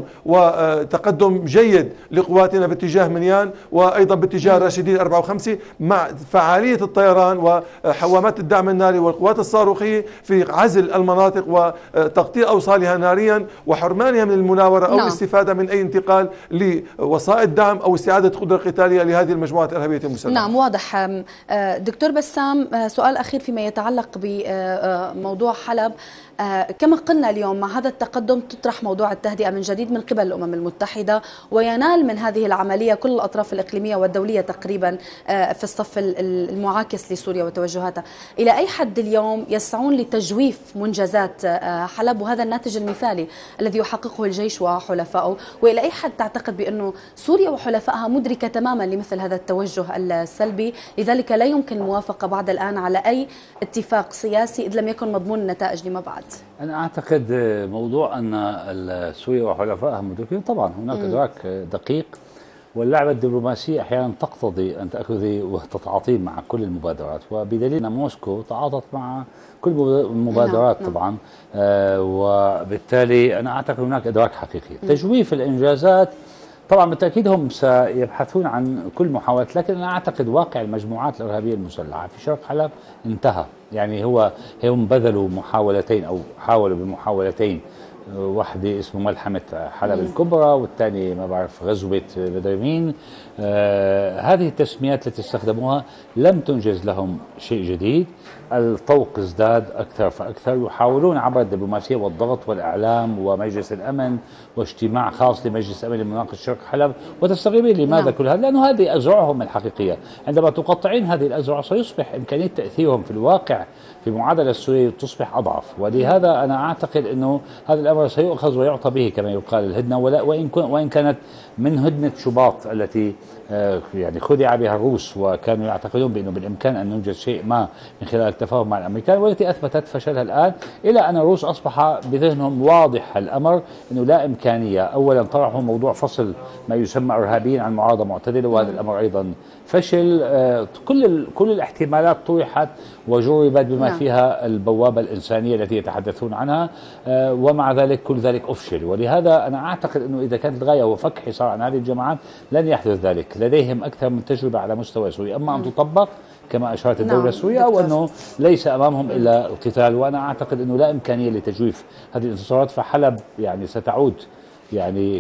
Speaker 13: وتقدم جيد لقواتنا باتجاه منيان وأيضا باتجاه راشدين أربعة وخمسين مع فعالية الطيران وحوامات الدعم الناري والقوات الصاروخية في عزل المناطق وتغطية أوصالها ناريا وحرمانها من المناورة أو نعم. الاستفادة من أي انتقال لوسائل دعم أو استعادة قدرة قتالية لهذه المجموعات الإرهابية المسلحة.
Speaker 2: نعم واضح. دكتور بسام، سؤال أخير فيما يتعلق بموضوع حلب. كما قلنا اليوم مع هذا التقدم تطرح موضوع التهدئة من جديد من قبل الأمم المتحدة، وينال من هذه العملية كل الأطراف الإقليمية والدولية تقريبا في الصف المعاكس لسوريا وتوجهاتها. إلى أي حد اليوم يسعون لتجويف منجزات حلب وهذا الناتج المثالي الذي يحققه الجيش وحلفائه؟ وإلى أي حد تعتقد بأنه سوريا وحلفائها مدركة تماما لمثل هذا التوجه السلبي، لذلك لا يمكن الموافقة بعد الآن على أي اتفاق سياسي إذ لم يكن مضمون النتائج لما بعد؟
Speaker 14: أنا أعتقد موضوع أن سوريا وحلفائها مدركين، طبعا هناك إدراك دقيق، واللعبة الدبلوماسية أحيانا تقتضي أن تأخذي وتتعاطين مع كل المبادرات، وبدليل أن موسكو تعاطت مع كل المبادرات طبعا. آه وبالتالي أنا أعتقد هناك إدراك حقيقي. تجويف الإنجازات طبعا بالتأكيد هم سيبحثون عن كل محاولات، لكن أنا أعتقد واقع المجموعات الإرهابية المسلحة في شرق حلب انتهى. يعني هو هم بذلوا محاولتين أو حاولوا بمحاولتين، واحدة اسمه ملحمة حلب الكبرى والثاني ما بعرف غزوة بدرمين. آه هذه التسميات التي استخدموها لم تنجز لهم شيء جديد، الطوق ازداد أكثر فأكثر. يحاولون عبر الدبلوماسية والضغط والإعلام ومجلس الأمن واجتماع خاص لمجلس الأمن لمناقشة شرق حلب، وتستغربين لماذا نعم. كل هذا؟ لأنه هذه أزرعهم الحقيقية. عندما تقطعين هذه الأزرع سيصبح إمكانية تأثيرهم في الواقع في المعادلة السورية تصبح أضعف، ولهذا أنا أعتقد أنه هذا الأمر سيؤخذ ويعطى به كما يقال الهدنة، ولا وإن وإن كانت من هدنة شباط التي يعني خدع بها الروس وكانوا يعتقدون بأنه بالإمكان أن ننجز شيء ما من خلال التفاهم مع الأمريكان، والتي أثبتت فشلها الآن، إلى أن الروس أصبح بذهنهم واضح الأمر أنه لا إمكانية. أولا طرحوا موضوع فصل ما يسمى إرهابيين عن معارضة معتدلة، وهذا الأمر أيضا فشل. كل كل الاحتمالات طرحت وجربت بما نعم. فيها البوابة الإنسانية التي يتحدثون عنها، ومع ذلك كل ذلك أفشل. ولهذا أنا أعتقد أنه إذا كانت الغاية هو فك حصار عن هذه الجماعات لن يحدث ذلك. لديهم أكثر من تجربة على مستوى سوريا، أما أن تطبق كما أشارت الدولة نعم. السورية، أو أنه ليس أمامهم إلا القتال. وأنا أعتقد أنه لا إمكانية لتجويف هذه الانتصارات، فحلب يعني ستعود يعني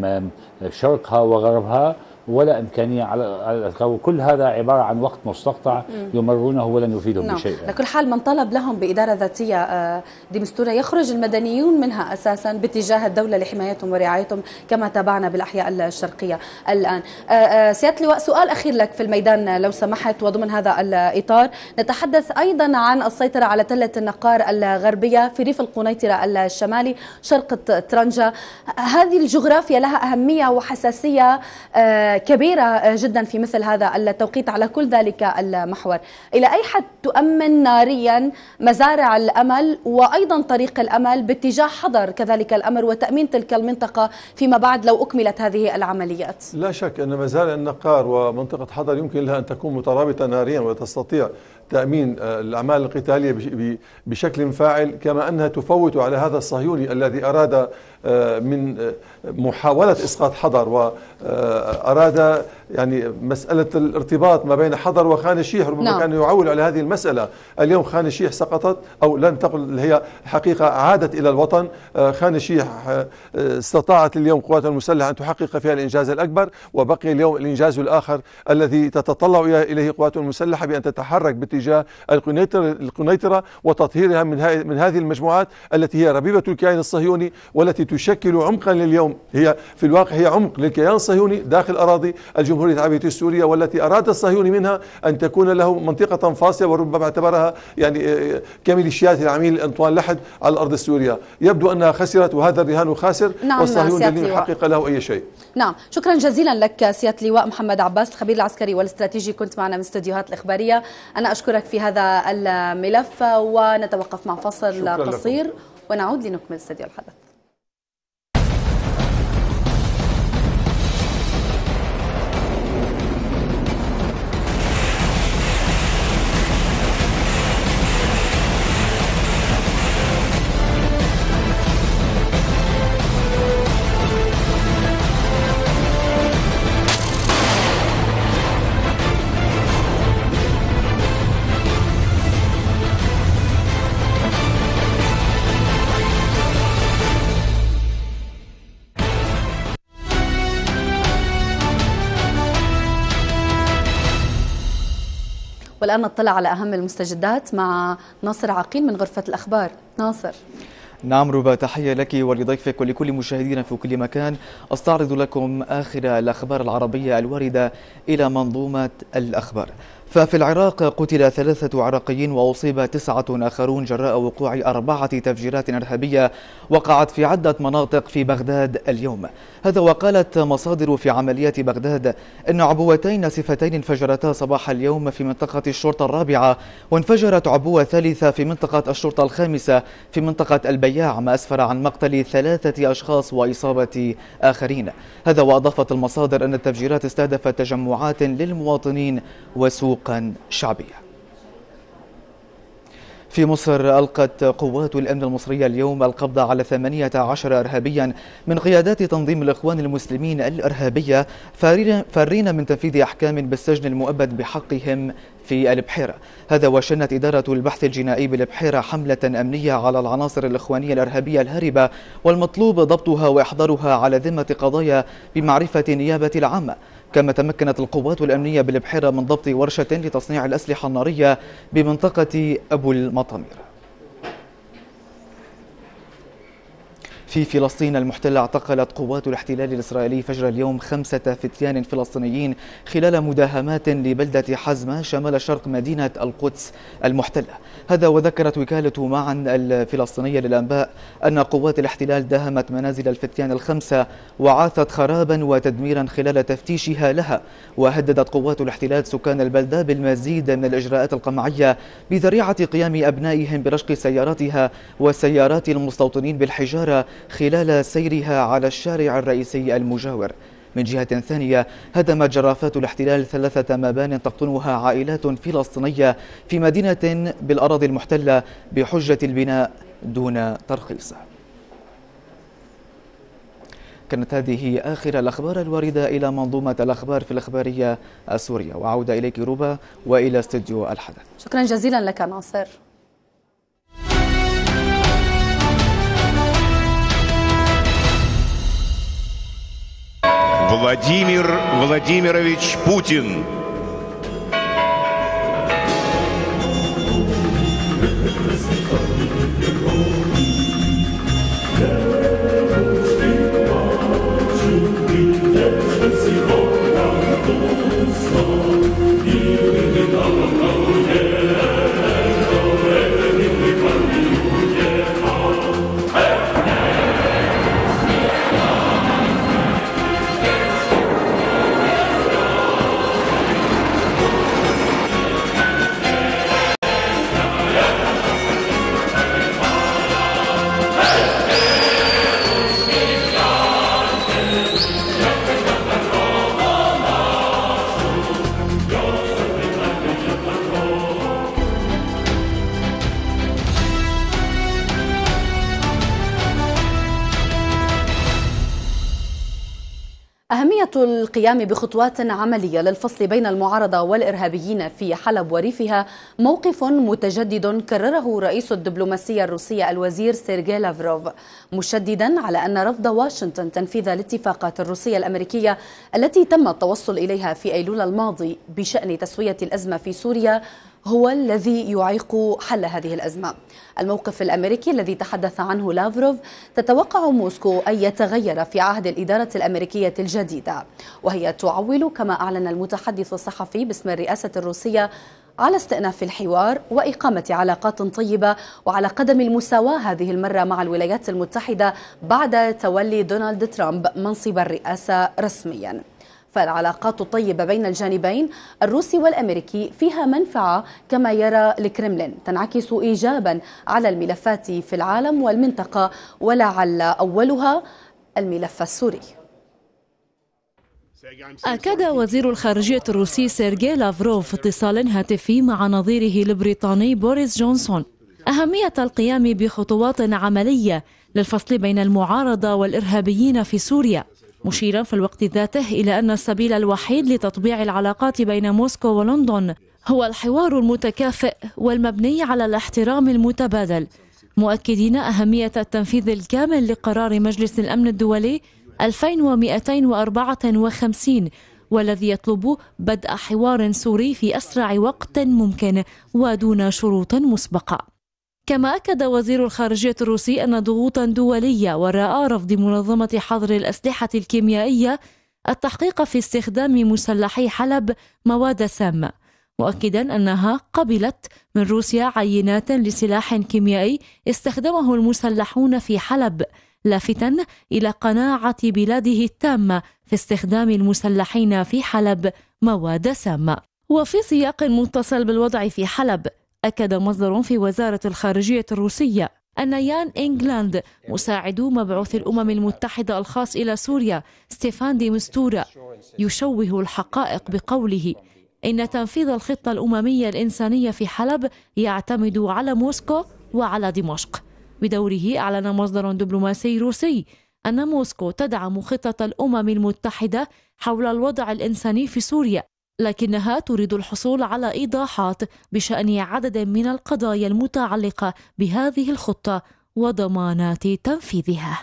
Speaker 14: كشرقها وغربها ولا إمكانية على الأذكار، وكل هذا عبارة عن وقت مستقطع يمرونه ولن يفيدهم نعم. بشيء.
Speaker 2: لكل حال من طلب لهم بإدارة ذاتية دي مستورة يخرج المدنيون منها أساسا باتجاه الدولة لحمايتهم ورعايتهم كما تابعنا بالأحياء الشرقية الآن. سيادة اللواء، سؤال أخير لك في الميدان لو سمحت، وضمن هذا الإطار نتحدث أيضا عن السيطرة على تلة النقار الغربية في ريف القنيطرة الشمالي شرق طرنجة. هذه الجغرافيا لها أهمية وحساسية كبيرة جدا في مثل هذا التوقيت على كل ذلك المحور. إلى أي حد تؤمن ناريا مزارع الأمل وأيضا طريق الأمل باتجاه حضر كذلك الأمر وتأمين تلك المنطقة فيما بعد لو أكملت هذه العمليات؟
Speaker 13: لا شك أن مزارع النقار ومنطقة حضر يمكن لها أن تكون مترابطة ناريا وتستطيع تأمين الأعمال القتالية بشكل فاعل، كما أنها تفوت على هذا الصهيوني الذي أراد من محاولة إسقاط حضر وأراد يعني مسألة الارتباط ما بين حضر وخان الشيح. ربما نعم. كان يعول على هذه المسألة. اليوم خان الشيح سقطت أو لن تقل هي حقيقة عادت إلى الوطن. خان الشيح استطاعت اليوم القوات المسلحة أن تحقق فيها الإنجاز الأكبر، وبقي اليوم الإنجاز الآخر الذي تتطلع إليه القوات المسلحة بأن تتحرك باتجاه القنيطرة وتطهيرها من من هذه المجموعات التي هي ربيبة الكيان الصهيوني والتي تشكل عمقا لليوم. هي في الواقع هي عمق للكيان الصهيوني داخل أراضي الجمهورية العربية السورية، والتي أراد الصهيوني منها أن تكون له منطقة فاصلة وربما اعتبرها يعني كميليشيات العميل أنطوان لحد على الأرض السورية. يبدو أنها خسرت وهذا الرهان خاسر. نعم والصهيوني لن يحقق له أي شيء.
Speaker 2: نعم، شكرا جزيلا لك سيادة اللواء محمد عباس الخبير العسكري والاستراتيجي، كنت معنا من استديوهات الإخبارية. أنا أشكرك في هذا الملف ونتوقف مع فصل قصير لكم. ونعود لنكمل استديو الحدث. والآن نطلع على أهم المستجدات مع ناصر عقيل من غرفة الأخبار. ناصر.
Speaker 16: نعم ربا، تحية لك ولضيفك ولكل مشاهدينا في كل مكان. أستعرض لكم آخر الأخبار العربية الواردة إلى منظومة الأخبار. ففي العراق قتل ثلاثة عراقيين وأصيب تسعة آخرون جراء وقوع أربعة تفجيرات إرهابية وقعت في عدة مناطق في بغداد اليوم. هذا وقالت مصادر في عمليات بغداد أن عبوتين ناسفتين انفجرتا صباح اليوم في منطقة الشرطة الرابعة، وانفجرت عبوة ثالثة في منطقة الشرطة الخامسة في منطقة البياع، ما أسفر عن مقتل ثلاثة أشخاص وإصابة آخرين. هذا وأضافت المصادر أن التفجيرات استهدفت تجمعات للمواطنين وسوق شعبية. في مصر ألقت قوات الأمن المصرية اليوم القبض على ثمانية عشر إرهابيا من قيادات تنظيم الإخوان المسلمين الإرهابية فارين من تنفيذ أحكام بالسجن المؤبد بحقهم في البحيرة. هذا وشنت إدارة البحث الجنائي بالبحيرة حملة أمنية على العناصر الإخوانية الإرهابية الهاربة، والمطلوب ضبطها وإحضارها على ذمة قضايا بمعرفة النيابة العامة. كما تمكنت القوات الأمنية بالبحيرة من ضبط ورشة لتصنيع الأسلحة النارية بمنطقة أبو المطامير. في فلسطين المحتلة اعتقلت قوات الاحتلال الإسرائيلي فجر اليوم خمسة فتيان فلسطينيين خلال مداهمات لبلدة حزمة شمال شرق مدينة القدس المحتلة. هذا وذكرت وكالة معن الفلسطينية للأنباء أن قوات الاحتلال داهمت منازل الفتيان الخمسة وعاثت خرابا وتدميرا خلال تفتيشها لها، وهددت قوات الاحتلال سكان البلدة بالمزيد من الإجراءات القمعية بذريعة قيام أبنائهم برشق سياراتها وسيارات المستوطنين بالحجارة خلال سيرها على الشارع الرئيسي المجاور. من جهة ثانية هدمت جرافات الاحتلال ثلاثة مبان تقطنها عائلات فلسطينية في مدينة بالأراضي المحتلة بحجة البناء دون ترخيص. كانت هذه آخر الأخبار الواردة إلى منظومة الأخبار في الإخبارية السورية، وعودة إليك روبا وإلى استوديو الحدث.
Speaker 2: شكرا جزيلا لك ناصر.
Speaker 17: Владимир Владимирович Путин.
Speaker 2: أهمية القيام بخطوات عملية للفصل بين المعارضة والإرهابيين في حلب وريفها موقف متجدد كرره رئيس الدبلوماسية الروسية الوزير سيرجي لافروف، مشددا على أن رفض واشنطن تنفيذ الاتفاقات الروسية الأمريكية التي تم التوصل إليها في أيلول الماضي بشأن تسوية الأزمة في سوريا هو الذي يعيق حل هذه الأزمة. الموقف الأمريكي الذي تحدث عنه لافروف تتوقع موسكو أن يتغير في عهد الإدارة الأمريكية الجديدة، وهي تعول كما أعلن المتحدث الصحفي باسم الرئاسة الروسية على استئناف الحوار وإقامة علاقات طيبة وعلى قدم المساواة هذه المرة مع الولايات المتحدة بعد تولي دونالد ترامب منصب الرئاسة رسميا. فالعلاقات الطيبة بين الجانبين الروسي والأمريكي فيها منفعة كما يرى الكرملين تنعكس إيجابا على الملفات في العالم والمنطقة، ولعل أولها الملف السوري.
Speaker 18: أكد وزير الخارجية الروسي سيرجي لافروف في اتصال هاتفي مع نظيره البريطاني بوريس جونسون أهمية القيام بخطوات عملية للفصل بين المعارضة والإرهابيين في سوريا، مشيرا في الوقت ذاته إلى أن السبيل الوحيد لتطبيع العلاقات بين موسكو ولندن هو الحوار المتكافئ والمبني على الاحترام المتبادل، مؤكدين أهمية التنفيذ الكامل لقرار مجلس الأمن الدولي ألفين ومئتين وأربعة وخمسين والذي يطلب بدء حوار سوري في أسرع وقت ممكن ودون شروط مسبقة. كما أكد وزير الخارجية الروسي أن ضغوطا دولية وراء رفض منظمة حظر الأسلحة الكيميائية التحقيق في استخدام مسلحي حلب مواد سامة، مؤكدا أنها قبلت من روسيا عينات لسلاح كيميائي استخدمه المسلحون في حلب، لافتا إلى قناعة بلاده التامة في استخدام المسلحين في حلب مواد سامة. وفي سياق متصل بالوضع في حلب، أكد مصدر في وزارة الخارجية الروسية أن يان إنجلاند مساعد مبعوث الأمم المتحدة الخاص إلى سوريا ستيفان دي مستورا يشوه الحقائق بقوله إن تنفيذ الخطة الأممية الإنسانية في حلب يعتمد على موسكو وعلى دمشق. بدوره أعلن مصدر دبلوماسي روسي أن موسكو تدعم خطة الأمم المتحدة حول الوضع الإنساني في سوريا، لكنها تريد الحصول على إيضاحات بشأن عدد من القضايا المتعلقة بهذه الخطة وضمانات تنفيذها.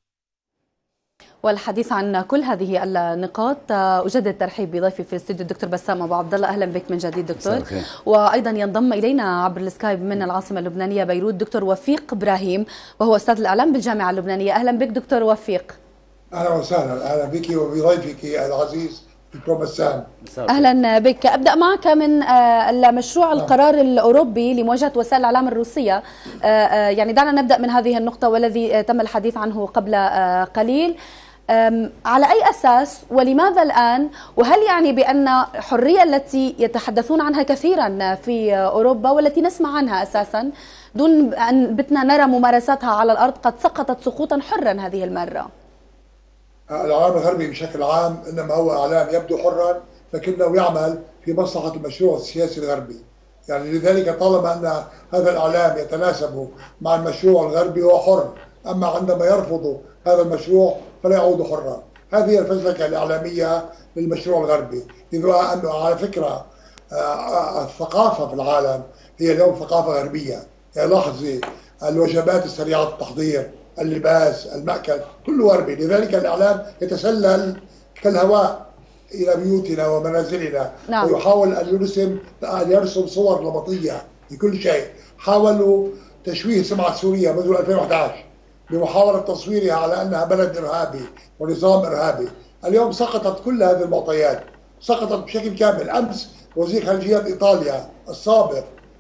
Speaker 2: والحديث عن كل هذه النقاط أجدد الترحيب بضيفي في الاستوديو الدكتور بسام أبو عبد الله. أهلا بك من جديد دكتور. وأيضا ينضم إلينا عبر السكايب من العاصمة اللبنانية بيروت دكتور وفيق إبراهيم وهو أستاذ الإعلام بالجامعة اللبنانية. أهلا بك دكتور وفيق.
Speaker 19: أهلا وسهلا، أهلا بك وبضيفك العزيز دكتور بسام.
Speaker 2: أهلا بك. أبدأ معك من المشروع القرار الأوروبي لمواجهة وسائل الإعلام الروسية، يعني دعنا نبدأ من هذه النقطة والذي تم الحديث عنه قبل قليل. على أي أساس ولماذا الآن؟ وهل يعني بأن الحرية التي يتحدثون عنها كثيرا في أوروبا والتي نسمع عنها أساسا دون أن بتنا نرى ممارساتها على الأرض قد سقطت سقوطا حرا هذه المرة؟
Speaker 19: الإعلام الغربي بشكل عام إنما هو إعلام يبدو حرا لكنه يعمل في مصلحة المشروع السياسي الغربي، يعني لذلك طالما أن هذا الإعلام يتناسب مع المشروع الغربي هو حر، أما عندما يرفض هذا المشروع فلا يعود حرا. هذه هي الفزلكة الإعلامية للمشروع الغربي، إذا أنه على فكرة الثقافة في العالم هي اليوم ثقافة غربية. يعني لاحظي الوجبات السريعة التحضير، اللباس، المأكل، كله غربي، لذلك الإعلام يتسلل كالهواء إلى بيوتنا ومنازلنا. نعم. ويحاول أن يرسم أن يرسم صور نمطية لكل شيء. حاولوا تشويه سمعة سوريا منذ ألفين وأحد عشر بمحاولة تصويرها على أنها بلد إرهابي ونظام إرهابي. اليوم سقطت كل هذه المعطيات، سقطت بشكل كامل. أمس وزير خارجية إيطاليا السابق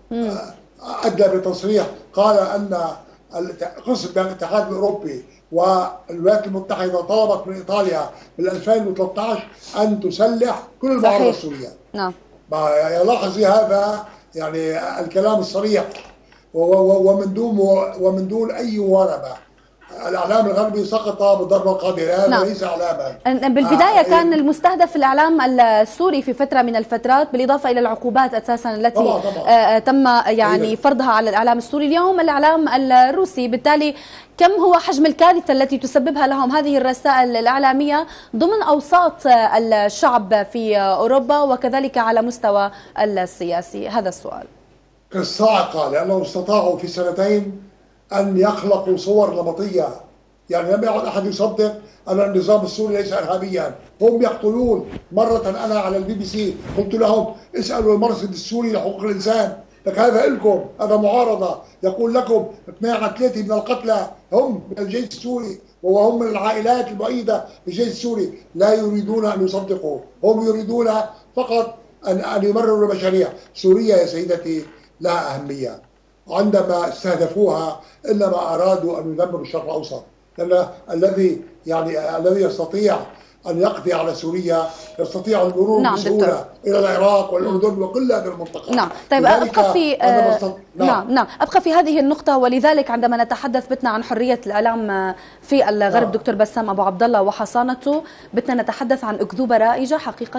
Speaker 19: أدلى بتصريح قال أن قسم من الاتحاد الأوروبي والولايات المتحدة طلبت من إيطاليا بال ألفين وثلاثة عشر أن تسلح كل المعارضة السورية.
Speaker 2: نعم.
Speaker 19: لاحظي هذا يعني الكلام الصريح ومن دون ومن دون أي مواربة. الاعلام الغربي سقط بالضربه القاضيه، هذا
Speaker 2: نعم.
Speaker 19: ليس اعلاما.
Speaker 2: بالبدايه
Speaker 19: آه
Speaker 2: كان المستهدف الاعلام السوري في فتره من الفترات، بالاضافه الى العقوبات اساسا التي طبعا طبعا. آه تم يعني أيضا. فرضها على الاعلام السوري. اليوم الاعلام الروسي، بالتالي كم هو حجم الكارثه التي تسببها لهم هذه الرسائل الاعلاميه ضمن اوساط الشعب في اوروبا وكذلك على مستوى السياسي؟ هذا السؤال.
Speaker 19: كالصاعقه، لانهم استطاعوا في سنتين ان يخلقوا صور نمطيه، يعني لم يعد احد يصدق ان النظام السوري ليس ارهابيا، هم يقتلون. مره انا على البي بي سي قلت لهم اسالوا المرصد السوري لحقوق الانسان، لك هذا لكم، هذا معارضه، يقول لكم اثنين على ثلاثه من القتلى هم من الجيش السوري وهم من العائلات المؤيده بالجيش السوري. لا يريدون ان يصدقوا، هم يريدون فقط ان ان يمرروا المشاريع. سوريا يا سيدتي لها اهميه، عندما استهدفوها انما ارادوا ان يدمروا الشرق الاوسط، لان الذي يعني الذي يستطيع ان يقضي على سوريا يستطيع المرور نعم بسهوله دكتور. الى العراق والاردن وكل هذه المنطقه.
Speaker 2: نعم طيب ابقى في آه بستط... نعم. نعم نعم ابقى في هذه النقطه، ولذلك عندما نتحدث بدنا عن حريه الاعلام في الغرب نعم. دكتور بسام ابو عبد الله وحصانته، بدنا نتحدث عن اكذوبه رائجه حقيقه.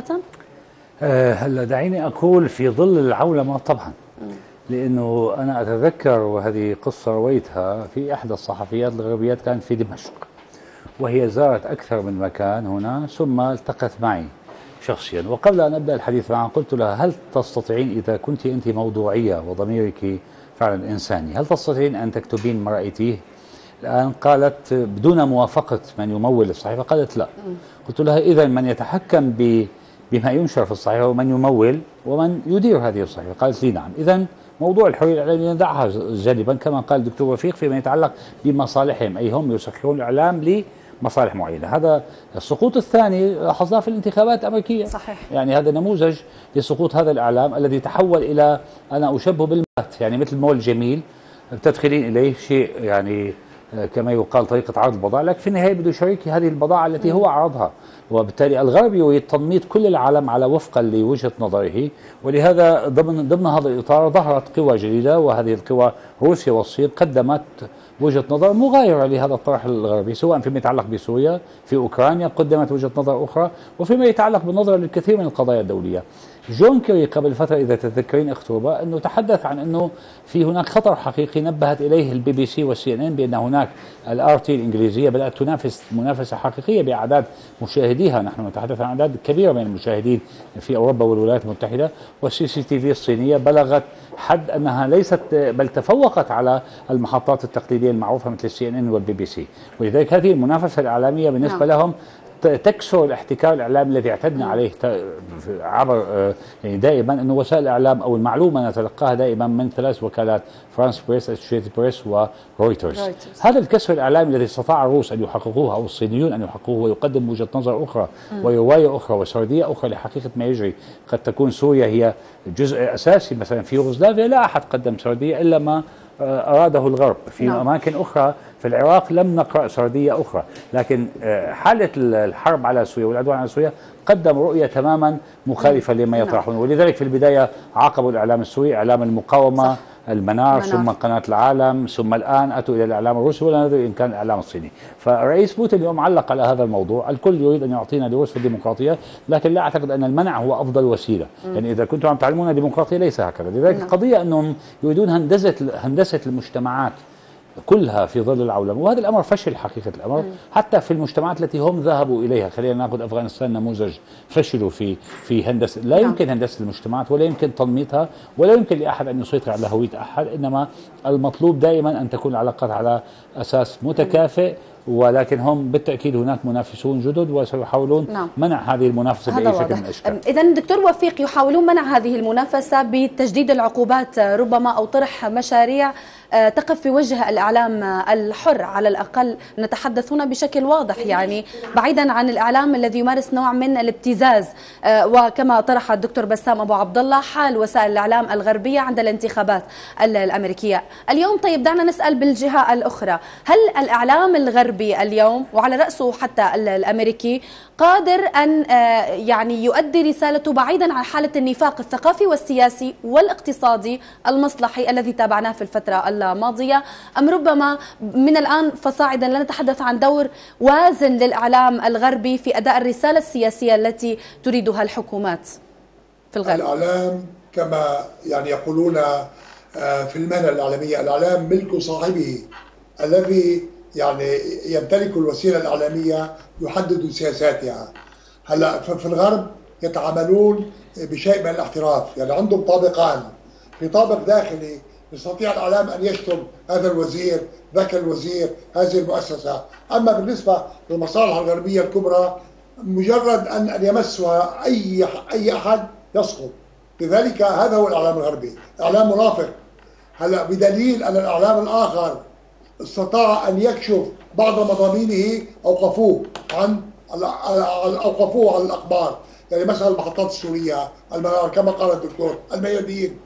Speaker 14: أه هلا دعيني اقول في ظل العولمه طبعا، لانه انا اتذكر وهذه قصه رويتها في احدى الصحفيات الغربيات كانت في دمشق، وهي زارت أكثر من مكان هنا ثم التقت معي شخصيا، وقبل أن أبدأ الحديث معها قلت لها هل تستطيعين إذا كنت أنت موضوعية وضميرك فعلا إنساني، هل تستطيعين أن تكتبين ما رأيتيه؟ الآن قالت بدون موافقة من يمول الصحيفة، قالت لا. قلت لها إذا من يتحكم بما ينشر في الصحيفة ومن يمول ومن يدير هذه الصحيفة؟ قالت لي نعم. إذا موضوع الحرية الإعلامية ندعها جانبا كما قال الدكتور وفيق فيما يتعلق بمصالحهم، أي هم يسخرون الإعلام لمصالح معينة. هذا السقوط الثاني لاحظناه في الانتخابات الأمريكية. صحيح. يعني هذا نموذج لسقوط هذا الإعلام الذي تحول إلى أنا أشبه بالمات، يعني مثل مول جميل تدخلين إليه شيء يعني كما يقال طريقة عرض البضاعة، لكن في النهاية بده يشارك هذه البضاعة التي هو عرضها، وبالتالي الغرب يريد تنميط كل العالم على وفقا لوجهة نظره. ولهذا ضمن ضمن هذا الإطار ظهرت قوى جديدة، وهذه القوى روسيا والصين قدمت وجهة نظر مغايرة لهذا الطرح الغربي، سواء فيما يتعلق بسوريا، في أوكرانيا قدمت وجهة نظر أخرى، وفيما يتعلق بالنظر للكثير من القضايا الدولية. جون كيري قبل فترة إذا تتذكرين أكتوبر أنه تحدث عن أنه في هناك خطر حقيقي نبهت إليه البي بي سي والسي ان ان، بأن هناك الار تي الإنجليزية بدأت تنافس منافسة حقيقية بأعداد مشاهديها. نحن نتحدث عن أعداد كبيرة من المشاهدين في أوروبا والولايات المتحدة، والسي سي تي في الصينية بلغت حد أنها ليست بل تفوقت على المحطات التقليدية المعروفة مثل السي ان ان والبي بي سي. ولذلك هذه المنافسة الإعلامية بالنسبة نعم. لهم تكسر الاحتكار الاعلامي الذي اعتدنا عليه عبر يعني دائما انه وسائل الاعلام او المعلومه نتلقاها دائما من ثلاث وكالات، فرانس بريس، اسوشيتد بريس، ورويترز. هذا الكسر الاعلامي الذي استطاع الروس ان يحققوه او الصينيون ان يحققوه ويقدم وجهه نظر اخرى وروايه اخرى وسرديه اخرى لحقيقه ما يجري. قد تكون سوريا هي جزء اساسي مثلا في يوغوسلافيا، لا احد قدم سرديه الا ما أراده الغرب. في نعم. أماكن أخرى في العراق لم نقرأ سردية أخرى، لكن حالة الحرب على سوريا والعدوان على سوريا قدم رؤية تماما مخالفة لما يطرحونه. ولذلك في البداية عاقبوا الإعلام السوري، إعلام المقاومة، صح. المنار، ثم قناة العالم، ثم الآن أتوا إلى الإعلام الروسي، ولا ندري إن كان الإعلام الصيني. فالرئيس بوتين اليوم علق على هذا الموضوع، الكل يريد أن يعطينا دروس في الديمقراطية، لكن لا أعتقد أن المنع هو أفضل وسيلة. م. يعني إذا كنتم عم تعلمون الديمقراطية ليس هكذا. لذلك القضية أنهم يريدون هندسة هندسة المجتمعات كلها في ظل العولمة، وهذا الأمر فشل حقيقة الأمر. م. حتى في المجتمعات التي هم ذهبوا إليها. خلينا نأخذ أفغانستان نموذج، فشلوا في في هندسة، لا يمكن هندسة المجتمعات ولا يمكن تنميطها ولا يمكن لأحد أن يسيطر على هوية أحد، إنما المطلوب دائما أن تكون العلاقات على أساس متكافئ، ولكن هم بالتأكيد هناك منافسون جدد وسيحاولون نعم. منع هذه المنافسة بأي شكل من الأشكال.
Speaker 2: إذن دكتور وفيق، يحاولون منع هذه المنافسة بتجديد العقوبات ربما أو طرح مشاريع تقف في وجه الإعلام الحر على الأقل. نتحدث هنا بشكل واضح، يعني بعيدا عن الإعلام الذي يمارس نوع من الابتزاز، وكما طرح الدكتور بسام أبو عبد الله حال وسائل الإعلام الغربية عند الانتخابات الأمريكية اليوم. طيب دعنا نسأل بالجهة الأخرى، هل الإعلام الغربي الغربي اليوم وعلى رأسه حتى الأمريكي قادر أن يعني يؤدي رسالته بعيدا عن حالة النفاق الثقافي والسياسي والاقتصادي المصلحي الذي تابعناه في الفترة الماضية، أم ربما من الآن فصاعدا لا نتحدث عن دور وازن للإعلام الغربي في أداء الرسالة السياسية التي تريدها الحكومات في الغرب؟
Speaker 19: الإعلام كما يعني يقولون في المهنة الإعلامية، الإعلام ملك صاحبه الذي يعني يمتلك الوسيلة الإعلامية يحدد سياساتها. هلا في الغرب يتعاملون بشيء من الاحتراف، يعني عندهم طابقان، في طابق داخلي يستطيع الإعلام أن يشتم هذا الوزير ذاك الوزير هذه المؤسسة، أما بالنسبة للمصالح الغربية الكبرى مجرد أن أن يمسها أي أي أحد يسقط. لذلك هذا هو الإعلام الغربي، إعلام منافق. هلا بدليل أن الإعلام الآخر استطاع أن يكشف بعض مضامينه أوقفوه عن أوقفوه عن الأخبار، يعني مثلا المحطات السورية، المنار كما قال الدكتور، الميادين.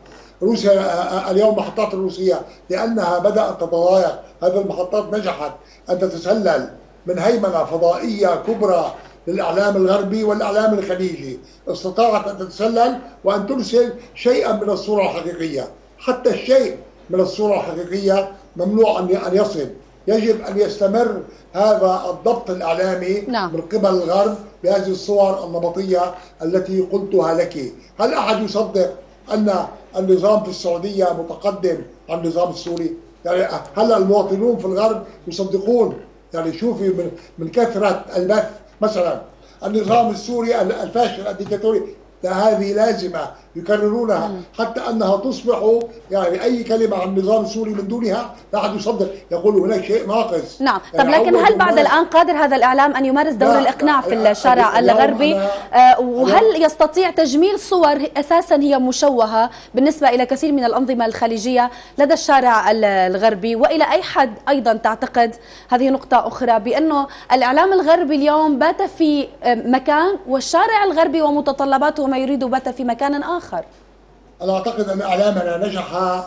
Speaker 19: روسيا اليوم المحطات الروسية لأنها بدأت تتضايق، هذه المحطات نجحت أن تتسلل من هيمنة فضائية كبرى للإعلام الغربي والإعلام الخليجي، استطاعت أن تتسلل وأن ترسل شيئا من الصورة الحقيقية. حتى الشيء من الصورة الحقيقية ممنوع أن يصل، يجب أن يستمر هذا الضبط الإعلامي نعم. من قبل الغرب بهذه الصور النمطية التي قلتها لك. هل أحد يصدق أن النظام في السعودية متقدم عن النظام السوري؟ يعني هل المواطنون في الغرب يصدقون؟ يعني شوفي من, من كثرة البث مثلا النظام السوري الفاشل الديكتاتوري، هذه لازمة يكررونها حتى أنها تصبح يعني أي كلمة عن النظام السوري من دونها لا أحد يصدق، يقول هناك شيء ناقص.
Speaker 2: نعم، طب
Speaker 19: يعني
Speaker 2: لكن هل بعد الآن قادر هذا الإعلام أن يمارس دور الإقناع في الشارع الغربي؟ آه وهل يستطيع تجميل صور أساسا هي مشوهة بالنسبة إلى كثير من الأنظمة الخليجية لدى الشارع الغربي؟ وإلى أي حد أيضا تعتقد، هذه نقطة أخرى، بأنه الإعلام الغربي اليوم بات في مكان والشارع الغربي ومتطلباته وما يريد بات في مكان آخر؟
Speaker 19: أنا أعتقد أن إعلامنا نجح،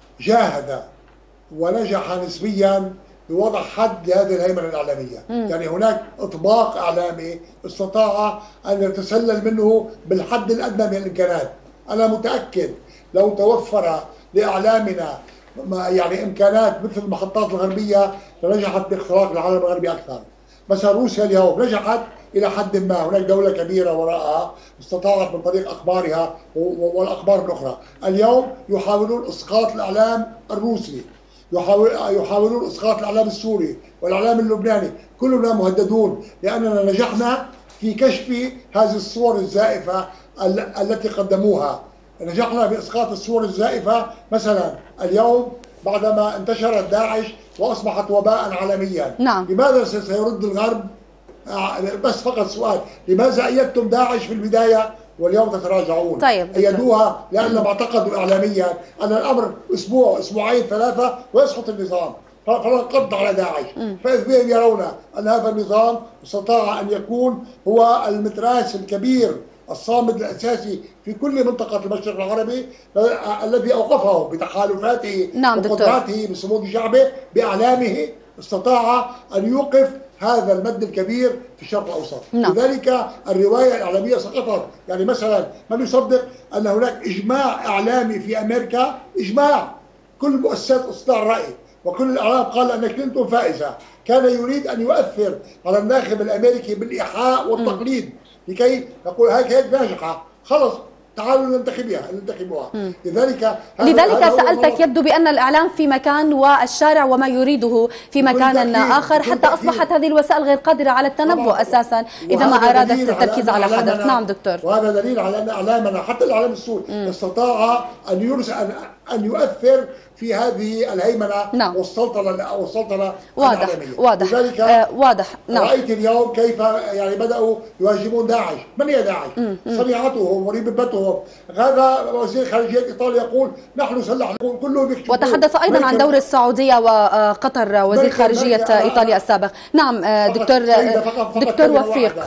Speaker 19: جاهد ونجح نسبيا بوضع حد لهذه الهيمنة الإعلامية. م. يعني هناك إطباق إعلامي استطاع أن يتسلل منه بالحد الأدنى من الإمكانات. أنا متأكد لو توفر لإعلامنا يعني إمكانات مثل المحطات الغربية لنجحت باختراق العالم الغربي أكثر. مثلا روسيا اليوم نجحت إلى حد ما، هناك دولة كبيرة وراءها استطاعت من طريق أخبارها والأخبار الأخرى. اليوم يحاولون إسقاط الإعلام الروسي، يحاول يحاولون إسقاط الإعلام السوري والإعلام اللبناني، كلنا مهددون لأننا نجحنا في كشف هذه الصور الزائفة التي قدموها. نجحنا بإسقاط الصور الزائفة مثلا اليوم بعدما انتشرت داعش وأصبحت وباء عالميا.
Speaker 2: نعم.
Speaker 19: لماذا سيرد الغرب؟ بس فقط سؤال، لماذا أيدتم داعش في البداية واليوم تتراجعون؟
Speaker 2: طيب.
Speaker 19: أيدوها لأنهم اعتقدوا إعلاميا أن الأمر أسبوع أسبوعين ثلاثة ويسقط النظام، فنقض على داعش. فإذ بهم يرون أن هذا النظام استطاع أن يكون هو المتراس الكبير الصامد الأساسي في كل منطقة المشرق العربي الذي أوقفه بتحالفاته
Speaker 2: نعم
Speaker 19: وقدراته بصمود شعبه بإعلامه، استطاع أن يوقف هذا المد الكبير في الشرق الأوسط.
Speaker 2: نعم.
Speaker 19: لذلك الرواية الإعلامية سقطت. يعني مثلا من يصدق أن هناك إجماع إعلامي في أمريكا، إجماع كل مؤسسات إصدار الرأي وكل الإعلام قال أن كلينتون فائزة، كان يريد أن يؤثر على الناخب الأمريكي بالإيحاء والتقليد لكي نقول هيك هيك ناجحة، خلص تعالوا ننتخبها ننتخبوها. لذلك
Speaker 2: لذلك سألتك، يبدو بأن الإعلام في مكان والشارع وما يريده في مكان آخر، حتى أصبحت هذه الوسائل غير قادرة على التنبؤ أساسا إذا ما أرادت التركيز على حدث. نعم دكتور.
Speaker 19: وهذا دليل على أن إعلامنا حتى الإعلام السوري استطاع أن يرسل أن يؤثر في هذه الهيمنة.
Speaker 2: نعم.
Speaker 19: والسلطنة والسلطنة
Speaker 2: واضح
Speaker 19: العالمية.
Speaker 2: واضح آه واضح.
Speaker 19: نعم. رأيت اليوم كيف يعني بدأوا يهاجمون داعش. من هي داعش؟ صنيعتهم ورببتهم. هذا وزير خارجية إيطاليا يقول نحن سلحنا، كلهم يكشفون.
Speaker 2: وتحدث أيضا عن دور السعودية وقطر وزير خارجية إيطاليا السابق. نعم دكتور دكتور وفيق.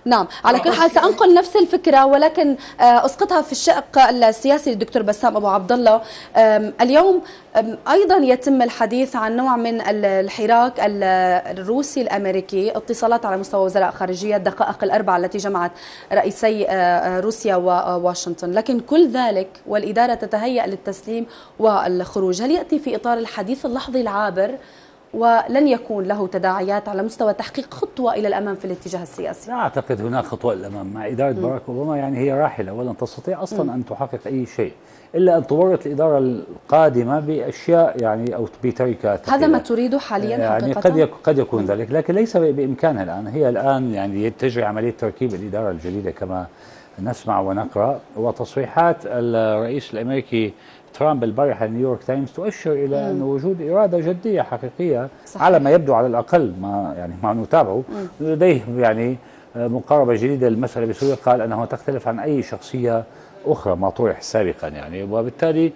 Speaker 2: نعم، على كل حال سأنقل نفس الفكرة ولكن أسقطها في الشق السياسي للدكتور بسام أبو عبد الله. اليوم أيضا يتم الحديث عن نوع من الحراك الروسي الأمريكي، اتصالات على مستوى وزراء خارجية الدقائق الأربعة التي جمعت رئيسي روسيا وواشنطن، لكن كل ذلك والإدارة تتهيأ للتسليم والخروج. هل يأتي في إطار الحديث اللحظي العابر ولن يكون له تداعيات على مستوى تحقيق خطوة إلى الأمام في الاتجاه السياسي؟
Speaker 14: لا أعتقد هناك خطوة إلى الأمام مع إدارة باراك أوباما، يعني هي راحلة ولن تستطيع أصلا م. أن تحقق أي شيء إلا أن تورط الإدارة القادمة بأشياء يعني أو بتركات.
Speaker 2: هذا ما تريده حاليا
Speaker 14: يعني
Speaker 2: حقيقة؟
Speaker 14: قد يكون قد يكون ذلك، لكن ليس بإمكانها الآن. هي الآن يعني تجري عملية تركيب الإدارة الجديدة كما نسمع ونقرأ، وتصريحات الرئيس الأمريكي ترامب البارحة نيويورك تايمز تؤشر إلى أن وجود إرادة جدية حقيقية صحيح. على ما يبدو على الأقل ما يعني ما نتابعه لديه يعني مقاربة جديدة للمسألة بسوريا. قال أنها تختلف عن أي شخصية أخرى ما طرح سابقا يعني، وبالتالي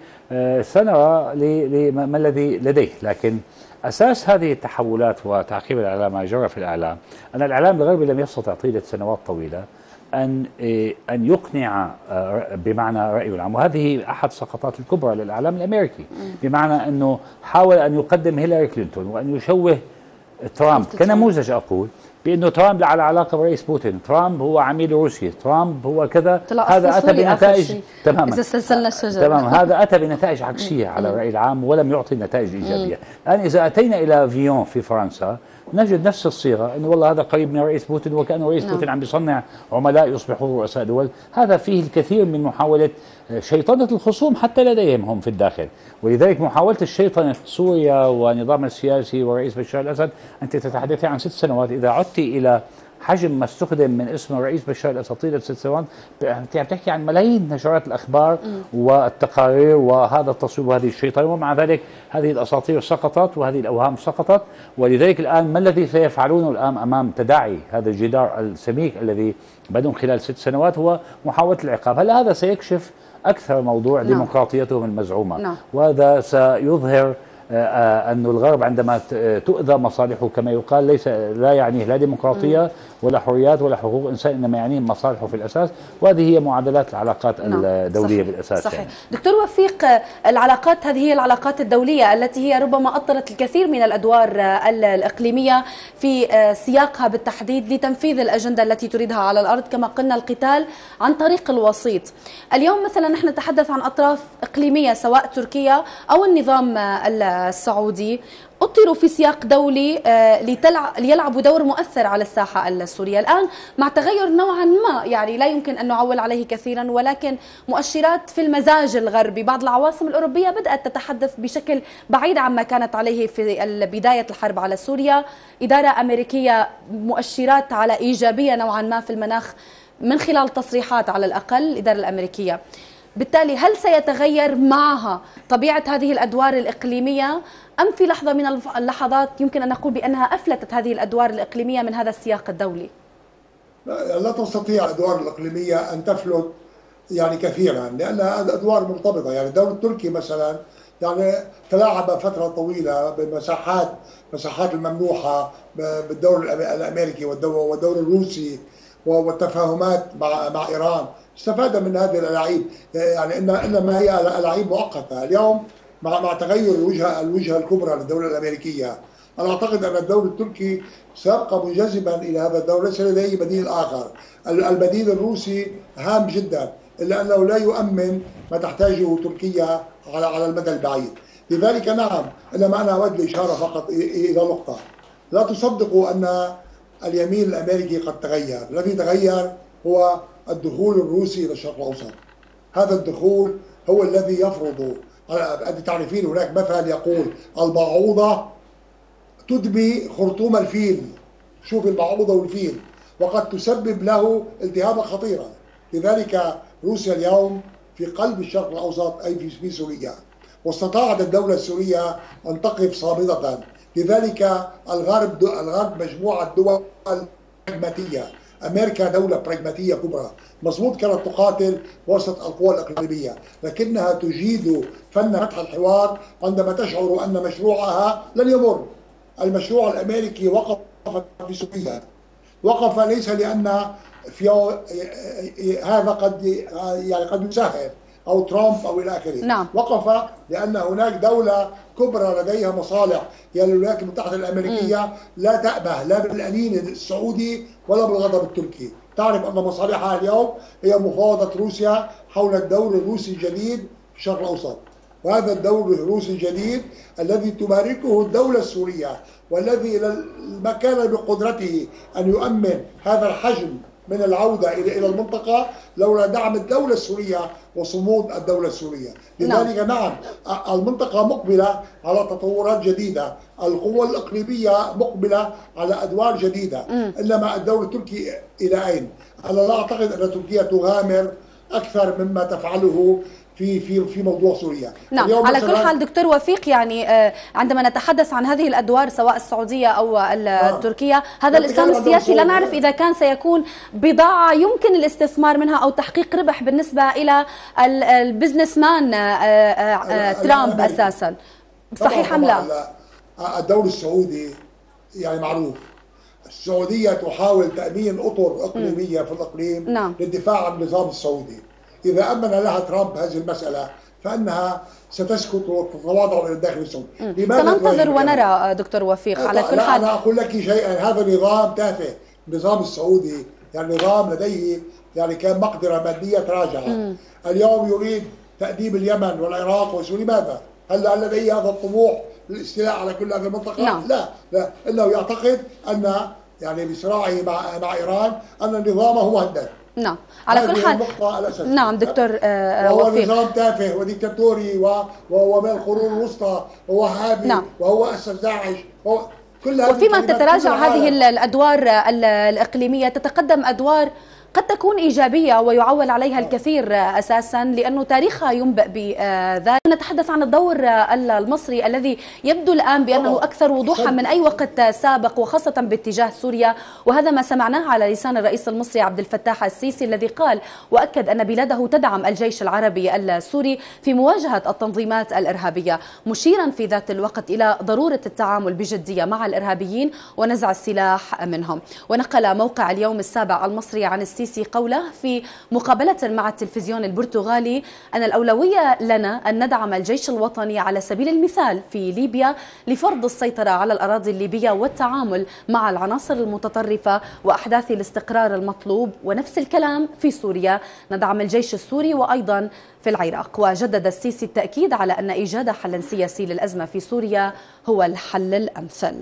Speaker 14: سنرى ما الذي لديه. لكن أساس هذه التحولات وتعقيب الإعلام ما جرى في الإعلام أن الإعلام الغربي لم يستطع طيلة سنوات طويلة أن أن يقنع بمعنى رأيه العام، وهذه أحد السقطات الكبرى للإعلام الأمريكي، بمعنى أنه حاول أن يقدم هيلاري كلينتون وأن يشوه ترامب كنموذج، أقول بأنه ترامب على علاقة برئيس بوتين، ترامب هو عميل روسيا، ترامب هو كذا. هذا أتى بنتائج تماما
Speaker 2: إذا سلسلنا الشجرة
Speaker 14: تمام هذا أتى بنتائج عكسية على الرأي العام ولم يعطي نتائج إيجابية. الآن إذا أتينا إلى فيون في فرنسا نجد نفس الصيغة، أنه والله هذا قريب من رئيس بوتين وكأن رئيس نعم. بوتين عم بيصنع عملاء يصبحوا رؤساء دول. هذا فيه الكثير من محاولة شيطنة الخصوم حتى لديهم هم في الداخل، ولذلك محاولة الشيطنة سوريا ونظام السياسي ورئيس بشار الأسد. أنت تتحدثي عن ست سنوات، إذا عدت إلى حجم ما استخدم من اسم الرئيس بشار الأسد طيلة ست سنوات أنت عم تحكي عن ملايين نشرات الأخبار م. والتقارير وهذا التصوير وهذه الشيطنة، ومع ذلك هذه الأساطير سقطت وهذه الأوهام سقطت. ولذلك الآن ما الذي سيفعلونه الآن أمام تداعي هذا الجدار السميك الذي بنوا خلال ست سنوات هو محاولة العقاب. هل هذا سيكشف أكثر موضوع نعم. ديمقراطيتهم المزعومة نعم. وهذا سيظهر أن الغرب عندما تؤذى مصالحه كما يقال ليس لا يعنيه لا ديمقراطية ولا حريات ولا حقوق إنسان، إنما يعنيه مصالحه في الأساس، وهذه هي معادلات العلاقات نعم. الدولية صحيح. بالأساس
Speaker 2: صحيح.
Speaker 14: يعني.
Speaker 2: دكتور وفيق، العلاقات هذه هي العلاقات الدولية التي هي ربما أطلت الكثير من الأدوار الإقليمية في سياقها بالتحديد لتنفيذ الأجندة التي تريدها على الأرض، كما قلنا القتال عن طريق الوسيط. اليوم مثلا نحن نتحدث عن أطراف إقليمية سواء تركيا أو النظام السعودي أطروا في سياق دولي ليلعبوا دور مؤثر على الساحة السورية. الآن مع تغير نوعا ما يعني لا يمكن أن نعول عليه كثيرا، ولكن مؤشرات في المزاج الغربي، بعض العواصم الأوروبية بدأت تتحدث بشكل بعيد عما كانت عليه في بداية الحرب على سوريا. إدارة أمريكية مؤشرات على إيجابية نوعا ما في المناخ من خلال تصريحات على الأقل الإدارة الأمريكية. بالتالي هل سيتغير معها طبيعة هذه الأدوار الإقليمية أم في لحظة من اللحظات يمكن أن نقول بأنها أفلتت هذه الأدوار الإقليمية من هذا السياق الدولي؟
Speaker 19: لا, لا تستطيع الأدوار الإقليمية أن تفلت يعني كثيرا، لأنها الأدوار مرتبطة. يعني الدولة التركي مثلا يعني تلاعب فترة طويلة بمساحات مساحات الممنوحة بالدور الأمريكي والدور الروسي والتفاهمات مع مع إيران، استفاد من هذه الألاعيب. يعني إن إنما هي ألاعيب مؤقتة. اليوم مع مع تغير الوجهة الوجهة الكبرى للدولة الأمريكية، أنا أعتقد أن الدور التركي سيبقى منجذبا إلى هذا الدور، ليس لديه بديل آخر. البديل الروسي هام جدا، إلا أنه لا يؤمن ما تحتاجه تركيا على على المدى البعيد. لذلك نعم، إنما أنا أود الإشارة فقط إلى نقطة، لا تصدقوا أن اليمين الأمريكي قد تغير. الذي تغير هو الدخول الروسي إلى الشرق الأوسط. هذا الدخول هو الذي يفرض. أنت تعرفين هناك مثل يقول البعوضة تدمي خرطوم الفيل، شوف البعوضة والفيل، وقد تسبب له التهابا خطيرا. لذلك روسيا اليوم في قلب الشرق الأوسط أي في سوريا، واستطاعت الدولة السورية أن تقف صامدة. لذلك الغرب الغرب مجموعة دول براغماتية. أمريكا دولة براغماتية كبرى، مضبوط كانت تقاتل وسط القوى الإقليمية، لكنها تجيد فن فتح الحوار عندما تشعر أن مشروعها لن يمر. المشروع الأمريكي وقف في سوريا، وقف ليس لأن في هذا قد يعني قد يساهم أو ترامب أو إلى آخره.
Speaker 2: نعم.
Speaker 19: وقف لأن هناك دولة كبرى لديها مصالح هي يعني الولايات المتحدة الأمريكية م. لا تأبه لا بالأنين السعودي ولا بالغضب التركي. تعرف أن مصالحها اليوم هي مفاوضة روسيا حول الدور الروسي الجديد في الشرق الأوسط، وهذا الدور الروسي الجديد الذي تماركه الدولة السورية والذي ما كان بقدرته أن يؤمن هذا الحجم من العودة إلى المنطقة لولا دعم الدولة السورية وصمود الدولة السورية. لذلك نعم, نعم المنطقة مقبلة على تطورات جديدة، القوى الإقليمية مقبلة على أدوار جديدة. م. إنما الدور التركي إلى أين؟ أنا لا أعتقد أن تركيا تغامر أكثر مما تفعله في في في موضوع سوريا.
Speaker 2: نعم على كل حال دكتور وفيق، يعني عندما نتحدث عن هذه الادوار سواء السعوديه او التركيه، هذا الاسلام السياسي لا نعرف اذا كان سيكون بضاعه يمكن الاستثمار منها او تحقيق ربح بالنسبه الى البزنس مان ترامب اساسا، صحيح ام لا؟
Speaker 19: الدور السعودي يعني معروف، السعوديه تحاول تامين اطر اقليميه في الاقليم
Speaker 2: نعم.
Speaker 19: للدفاع عن النظام السعودي. إذا أمن لها ترامب هذه المسألة فإنها ستسكت وتتواضع إلى الداخل السعودي.
Speaker 2: سننتظر ونرى دكتور وفيق. على كل حال
Speaker 19: أنا أقول لك شيئا، هذا نظام تافه، النظام السعودي يعني نظام لديه يعني كان مقدرة مادية راجعة. اليوم يريد تأديب اليمن والعراق وسوريا. لماذا؟ هل لديه هذا الطموح للاستيلاء على كل هذه المنطقة؟
Speaker 2: نعم.
Speaker 19: لا لا، إنه يعتقد أن يعني بصراعه مع مع إيران أن نظامه مهدد.
Speaker 2: نعم على كل حال. نعم دكتور آه
Speaker 19: وهو
Speaker 2: وفيق.
Speaker 19: نظام تافه وديكتاتوري وهو من القرون الوسطى ووهابي.
Speaker 2: نعم.
Speaker 19: وهو أسس داعش.
Speaker 2: وفيما تتراجع هذه الأدوار الإقليمية تتقدم أدوار قد تكون إيجابية ويعول عليها الكثير أساسا لأنه تاريخها ينبئ بذلك. نتحدث عن الدور المصري الذي يبدو الآن بأنه أكثر وضوحا من أي وقت سابق وخاصة باتجاه سوريا، وهذا ما سمعناه على لسان الرئيس المصري عبد الفتاح السيسي الذي قال وأكد أن بلاده تدعم الجيش العربي السوري في مواجهة التنظيمات الإرهابية، مشيرا في ذات الوقت إلى ضرورة التعامل بجدية مع الإرهابيين ونزع السلاح منهم. ونقل موقع اليوم السابع المصري عن السيسي قوله في مقابلة مع التلفزيون البرتغالي أن الأولوية لنا أن ندعم الجيش الوطني على سبيل المثال في ليبيا لفرض السيطرة على الأراضي الليبية والتعامل مع العناصر المتطرفة وأحداث الاستقرار المطلوب، ونفس الكلام في سوريا، ندعم الجيش السوري وأيضا في العراق. وجدد السيسي التأكيد على أن إيجاد حل سياسي للأزمة في سوريا هو الحل الأمثل.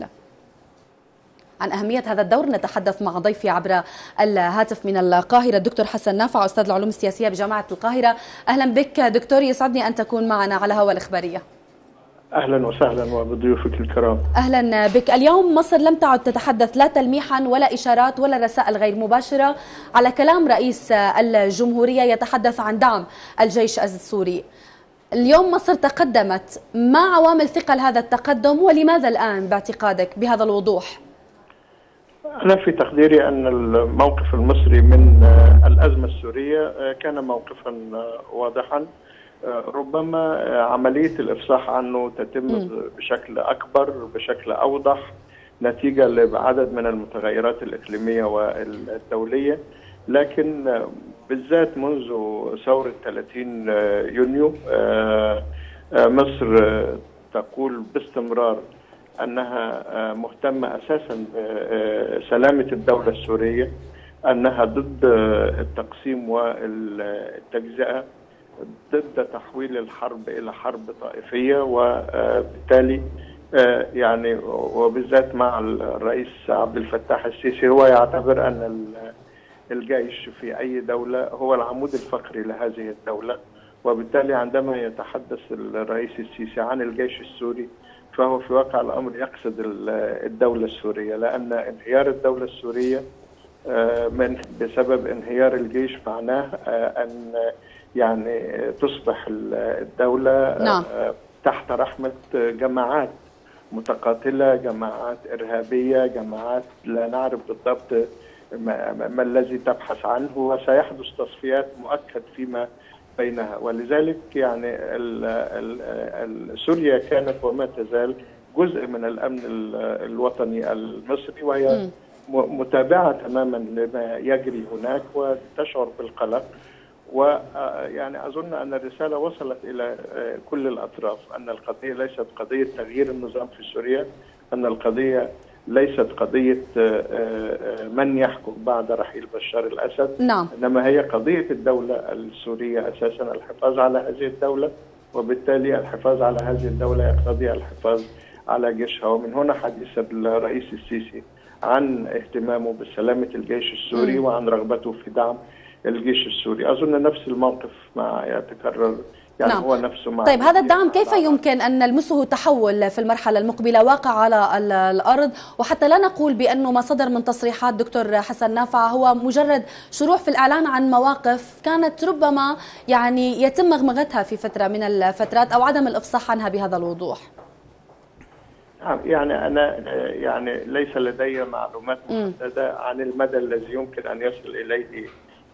Speaker 2: عن أهمية هذا الدور نتحدث مع ضيفي عبر الهاتف من القاهرة الدكتور حسن نافع أستاذ العلوم السياسية بجامعة القاهرة. أهلا بك دكتور، يسعدني أن تكون معنا على هوا الإخبارية.
Speaker 20: أهلا وسهلا وبضيوفك الكرام.
Speaker 2: أهلا بك. اليوم مصر لم تعد تتحدث لا تلميحا ولا إشارات ولا رسائل غير مباشرة على كلام رئيس الجمهورية يتحدث عن دعم الجيش السوري. اليوم مصر تقدمت، ما عوامل ثقل هذا التقدم ولماذا الآن باعتقادك بهذا الوضوح؟
Speaker 20: أنا في تقديري أن الموقف المصري من الأزمة السورية كان موقفا واضحا، ربما عملية الإفصاح عنه تتم بشكل أكبر بشكل أوضح نتيجة لعدد من المتغيرات الإقليمية والدولية، لكن بالذات منذ ثورة ثلاثين يونيو مصر تقول باستمرار أنها مهتمة أساسا بسلامة الدولة السورية، أنها ضد التقسيم والتجزئة، ضد تحويل الحرب إلى حرب طائفية، وبالتالي يعني وبالذات مع الرئيس عبد الفتاح السيسي هو يعتبر أن الجيش في أي دولة هو العمود الفقري لهذه الدولة، وبالتالي عندما يتحدث الرئيس السيسي عن الجيش السوري فهو في واقع الأمر يقصد الدولة السورية، لأن انهيار الدولة السورية من بسبب انهيار الجيش معناه أن يعني تصبح الدولة
Speaker 2: نعم.
Speaker 20: تحت رحمة جماعات متقاتلة، جماعات إرهابية، جماعات لا نعرف بالضبط ما, ما الذي تبحث عنه، وسيحدث تصفيات مؤكد فيما بينها. ولذلك يعني ال ال سوريا كانت وما تزال جزء من الأمن الوطني المصري، وهي متابعة تماما لما يجري هناك وتشعر بالقلق. ويعني أظن أن الرسالة وصلت إلى كل الأطراف أن القضية ليست قضية تغيير النظام في سوريا، أن القضية ليست قضية من يحكم بعد رحيل بشار الأسد،
Speaker 2: نعم.
Speaker 20: إنما هي قضية الدولة السورية أساسا، الحفاظ على هذه الدولة، وبالتالي الحفاظ على هذه الدولة يقتضي الحفاظ على جيشها. ومن هنا حديث الرئيس السيسي عن اهتمامه بسلامة الجيش السوري م. وعن رغبته في دعم الجيش السوري. أظن نفس الموقف ما يتكرر، يعني نعم. هو نفسه مع
Speaker 2: طيب هذا الدعم كيف يمكن أن نلمسه تحول في المرحلة المقبلة واقع على الأرض، وحتى لا نقول بأنه ما صدر من تصريحات دكتور حسن نافع هو مجرد شروع في الإعلان عن مواقف كانت ربما يعني يتم مغمغتها في فترة من الفترات أو عدم الإفصاح عنها بهذا الوضوح؟
Speaker 20: يعني أنا يعني ليس لدي معلومات محددة عن المدى الذي يمكن أن يصل إليه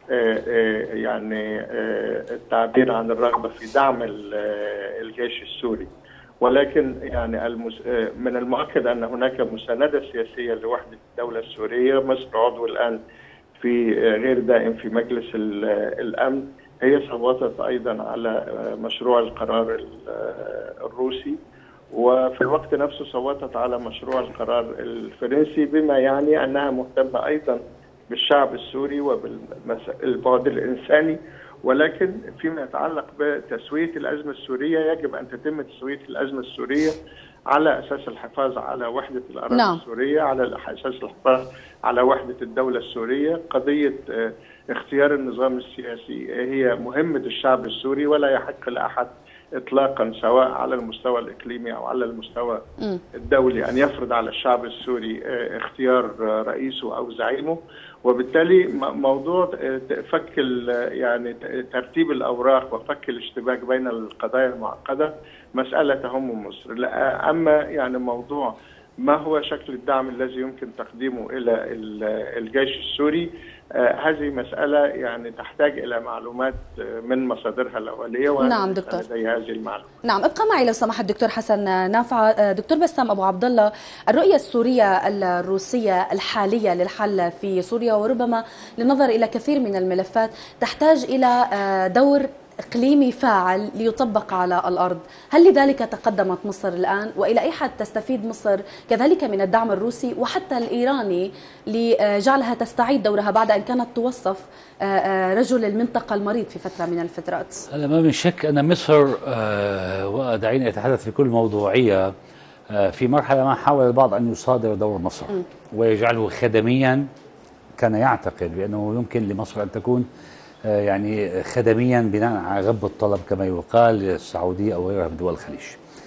Speaker 20: يعني التعبير عن الرغبة في دعم الجيش السوري، ولكن يعني من المؤكد أن هناك مساندة سياسية لوحدة الدولة السورية. مصر عضو الآن في غير دائم في مجلس الأمن، هي صوتت أيضا على مشروع القرار الروسي، وفي الوقت نفسه صوتت على مشروع القرار الفرنسي، بما يعني أنها مهتمة أيضا بالشعب السوري وبالبعد الإنساني. ولكن فيما يتعلق بتسوية الأزمة السورية يجب أن تتم تسوية الأزمة السورية على أساس الحفاظ على وحدة الأراضي نعم. السورية، على أساس الحفاظ على وحدة الدولة السورية. قضية اختيار النظام السياسي هي مهمة الشعب السوري، ولا يحق لأحد إطلاقا سواء على المستوى الإقليمي أو على المستوى الدولي أن يفرض على الشعب السوري اختيار رئيسه أو زعيمه. وبالتالي موضوع فك يعني ترتيب الأوراق وفك الاشتباك بين القضايا المعقدة مسألة تهم مصر. أما يعني موضوع ما هو شكل الدعم الذي يمكن تقديمه إلى الجيش السوري، آه هذه مسألة يعني تحتاج إلى معلومات من مصادرها الأولية، وأنا
Speaker 2: نعم دكتور
Speaker 20: لدي هذه المعلومات.
Speaker 2: نعم ابقى معي لو سمحت دكتور حسن نافع. دكتور بسام أبو عبد الله، الرؤية السورية الروسية الحالية للحل في سوريا وربما للنظر إلى كثير من الملفات تحتاج إلى دور إقليمي فاعل ليطبق على الأرض، هل لذلك تقدمت مصر الآن؟ وإلى أي حد تستفيد مصر كذلك من الدعم الروسي وحتى الإيراني لجعلها تستعيد دورها بعد أن كانت توصف رجل المنطقة المريض في فترة من الفترات؟
Speaker 14: هلا ما من شك أن مصر، ودعيني أتحدث بكل موضوعية، في مرحلة ما حاول البعض أن يصادر دور مصر م. ويجعله خدميا. كان يعتقد بأنه يمكن لمصر أن تكون يعني خدميا بناء على غب الطلب كما يقال السعودية أو غيرها من دول الخليج.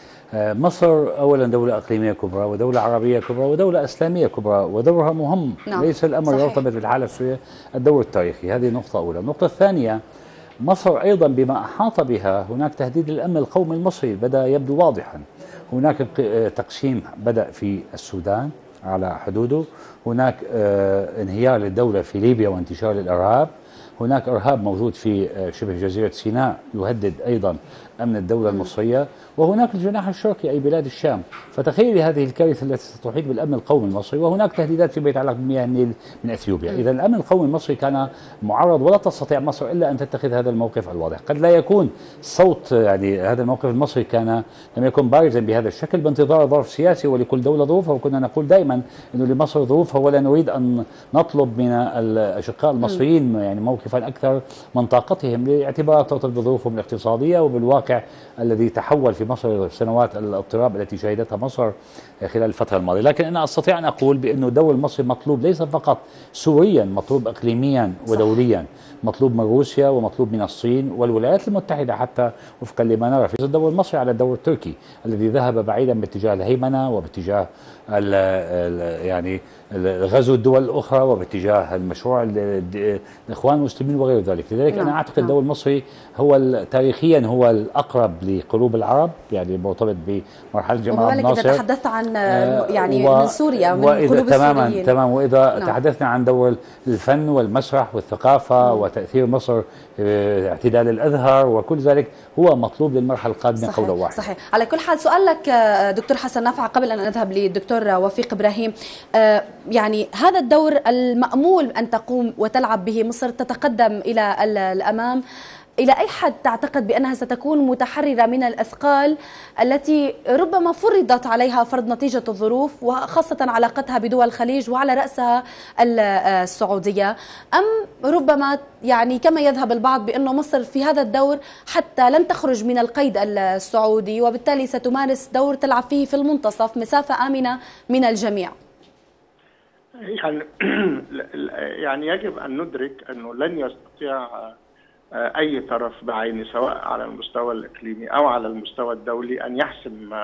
Speaker 14: مصر أولا دولة إقليمية كبرى ودولة عربية كبرى ودولة إسلامية كبرى ودورها مهم. نعم. ليس الأمر يرتبط بالحالة السورية الدور التاريخي. هذه نقطة أولى. النقطة الثانية، مصر أيضا بما أحاط بها هناك تهديد للأمن القومي المصري بدأ يبدو واضحا. هناك تقسيم بدأ في السودان على حدوده، هناك انهيار للدولة في ليبيا وانتشار الإرهاب، هناك إرهاب موجود في شبه جزيرة سيناء يهدد أيضا أمن الدولة المصرية، وهناك الجناح الشرقي أي بلاد الشام. فتخيلي هذه الكارثة التي ستحيط بالأمن القومي المصري، وهناك تهديدات فيما يتعلق بمياه النيل من أثيوبيا. إذا الأمن القومي المصري كان معرض، ولا تستطيع مصر إلا أن تتخذ هذا الموقف الواضح. قد لا يكون صوت يعني هذا الموقف المصري كان لم يكن بارزا بهذا الشكل بانتظار ظرف سياسي، ولكل دولة ظروفها، وكنا نقول دائما أنه لمصر ظروفها ولا نريد أن نطلب من الأشقاء المصريين يعني موقفا أكثر من طاقتهم لاعتبار ترتبط بظروفهم الاقتصادية وبالواقع الذي تحول في مصر سنوات الاضطراب التي شهدتها مصر خلال الفترة الماضية. لكن أنا أستطيع أن أقول بأنه الدور المصري مطلوب ليس فقط سوريا، مطلوب إقليميا ودوليا، مطلوب من روسيا ومطلوب من الصين والولايات المتحدة حتى وفقا لما نرى. في الدور المصري على الدور التركي الذي ذهب بعيدا باتجاه الهيمنة وباتجاه ال ال يعني غزو الدول الأخرى وباتجاه المشروع الإخوان المسلمين وغير ذلك. لذلك
Speaker 2: نعم.
Speaker 14: أنا أعتقد
Speaker 2: نعم.
Speaker 14: الدور المصري هو تاريخيا هو الأقرب لقلوب العرب، يعني مرتبط بمرحلة جمال عبد الناصر.
Speaker 2: إذا تحدثت عن يعني و... من سوريا من
Speaker 14: وإذا
Speaker 2: قلوب
Speaker 14: تماما
Speaker 2: السوريين.
Speaker 14: تمام وإذا
Speaker 2: نعم.
Speaker 14: تحدثنا عن دور الفن والمسرح والثقافة
Speaker 2: مم.
Speaker 14: وتأثير مصر اعتدال الأزهر وكل ذلك هو مطلوب للمرحلة القادمة قولا واحدا.
Speaker 2: صحيح. على كل حال سؤال لك دكتور حسن نافع قبل أن أذهب للدكتور وفيق إبراهيم، يعني هذا الدور المأمول أن تقوم وتلعب به مصر تتقدم إلى الأمام، إلى أي حد تعتقد بأنها ستكون متحررة من الأثقال التي ربما فرضت عليها فرض نتيجة الظروف وخاصة علاقتها بدول الخليج وعلى رأسها السعودية، أم ربما يعني كما يذهب البعض بأنه مصر في هذا الدور حتى لن تخرج من القيد السعودي وبالتالي ستمارس دور تلعب فيه في المنتصف مسافة آمنة من الجميع؟
Speaker 20: يعني يعني يجب أن ندرك أنه لن يستطيع أي طرف بعينه سواء على المستوى الإقليمي أو على المستوى الدولي أن يحسم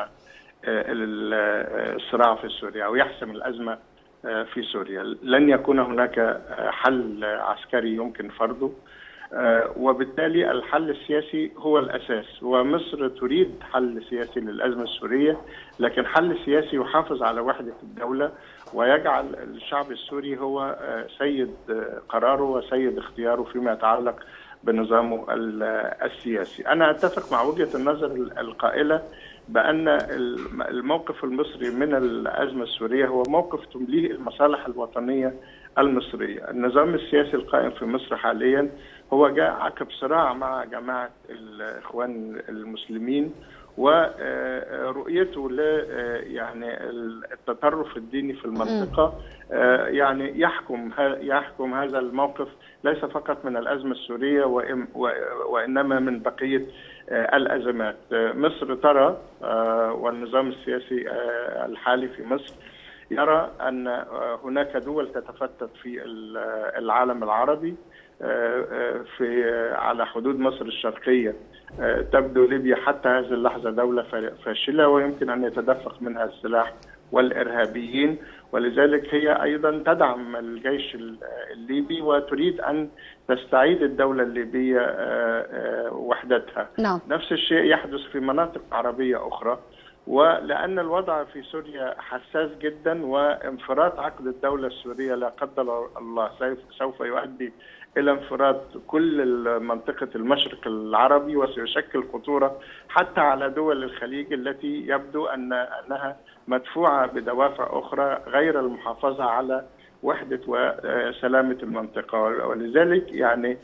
Speaker 20: الصراع في سوريا أو يحسم الأزمة في سوريا. لن يكون هناك حل عسكري يمكن فرضه، وبالتالي الحل السياسي هو الأساس، ومصر تريد حل سياسي للأزمة السورية، لكن حل سياسي يحافظ على وحدة الدولة ويجعل الشعب السوري هو سيد قراره وسيد اختياره فيما يتعلق بنظامه السياسي. أنا أتفق مع وجهة النظر القائلة بأن الموقف المصري من الأزمة السورية هو موقف تمليه المصالح الوطنية المصرية. النظام السياسي القائم في مصر حاليا هو جاء عقب صراع مع جماعة الإخوان المسلمين ورؤيته ل يعني التطرف الديني في المنطقة، يعني يحكم يحكم هذا الموقف ليس فقط من الأزمة السورية وإنما من بقية الأزمات. مصر ترى والنظام السياسي الحالي في مصر يرى أن هناك دول تتفتت في العالم العربي في على حدود مصر الشرقية. تبدو ليبيا حتى هذه اللحظة دولة فاشلة ويمكن أن يتدفق منها السلاح والإرهابيين، ولذلك هي أيضا تدعم الجيش الليبي وتريد أن تستعيد الدولة الليبية وحدتها.
Speaker 2: نعم.
Speaker 20: نفس الشيء يحدث في مناطق عربية أخرى، ولأن الوضع في سوريا حساس جدا وانفراط عقد الدولة السورية لا قدر الله سوف يؤدي إلى انفراط كل منطقة المشرق العربي وسيشكل خطورة حتى على دول الخليج التي يبدو أن أنها مدفوعة بدوافع أخرى غير المحافظة على وحدة وسلامة المنطقة. ولذلك يعني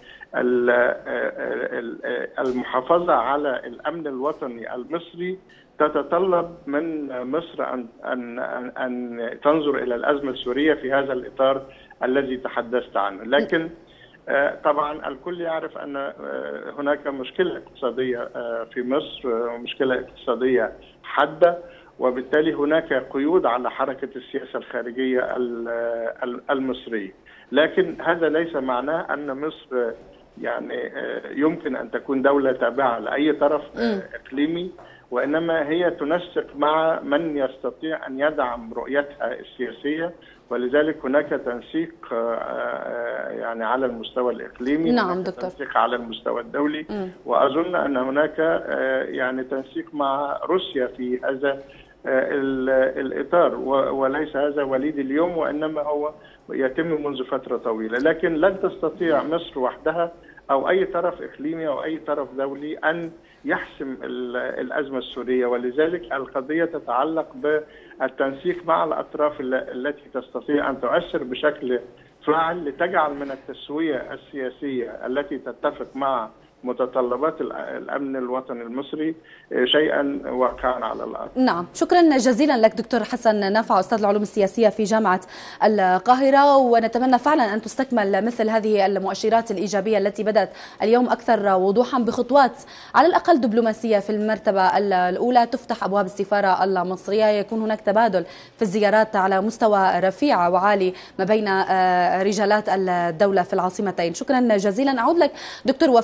Speaker 20: المحافظة على الأمن الوطني المصري تتطلب من مصر أن أن أن تنظر إلى الأزمة السورية في هذا الإطار الذي تحدثت عنه. لكن طبعا الكل يعرف أن هناك مشكلة اقتصادية في مصر، مشكلة اقتصادية حادة، وبالتالي هناك قيود على حركة السياسة الخارجية المصرية. لكن هذا ليس معناه أن مصر يعني يمكن أن تكون دولة تابعة لأي طرف إقليمي، وإنما هي تنسق مع من يستطيع أن يدعم رؤيتها السياسية، ولذلك هناك تنسيق يعني على المستوى الإقليمي.
Speaker 2: نعم دكتور.
Speaker 20: تنسيق على المستوى الدولي. م. وأظن أن هناك يعني تنسيق مع روسيا في هذا الإطار، وليس هذا وليد اليوم وإنما هو يتم منذ فترة طويلة. لكن لن تستطيع مصر وحدها أو أي طرف إقليمي أو أي طرف دولي أن يحسم الأزمة السورية، ولذلك القضية تتعلق بالتنسيق مع الأطراف التي تستطيع أن تؤثر بشكل فاعل لتجعل من التسوية السياسية التي تتفق مع متطلبات الأمن الوطني المصري شيئا واقعا على الأرض.
Speaker 2: نعم، شكرا جزيلا لك دكتور حسن نافع أستاذ العلوم السياسية في جامعة القاهرة، ونتمنى فعلا أن تستكمل مثل هذه المؤشرات الإيجابية التي بدأت اليوم أكثر وضوحا بخطوات على الأقل دبلوماسية. في المرتبة الأولى تفتح أبواب السفارة المصرية، يكون هناك تبادل في الزيارات على مستوى رفيع وعالي ما بين رجالات الدولة في العاصمتين. شكرا جزيلا. أعود لك دكتور وفيق إبراهيم.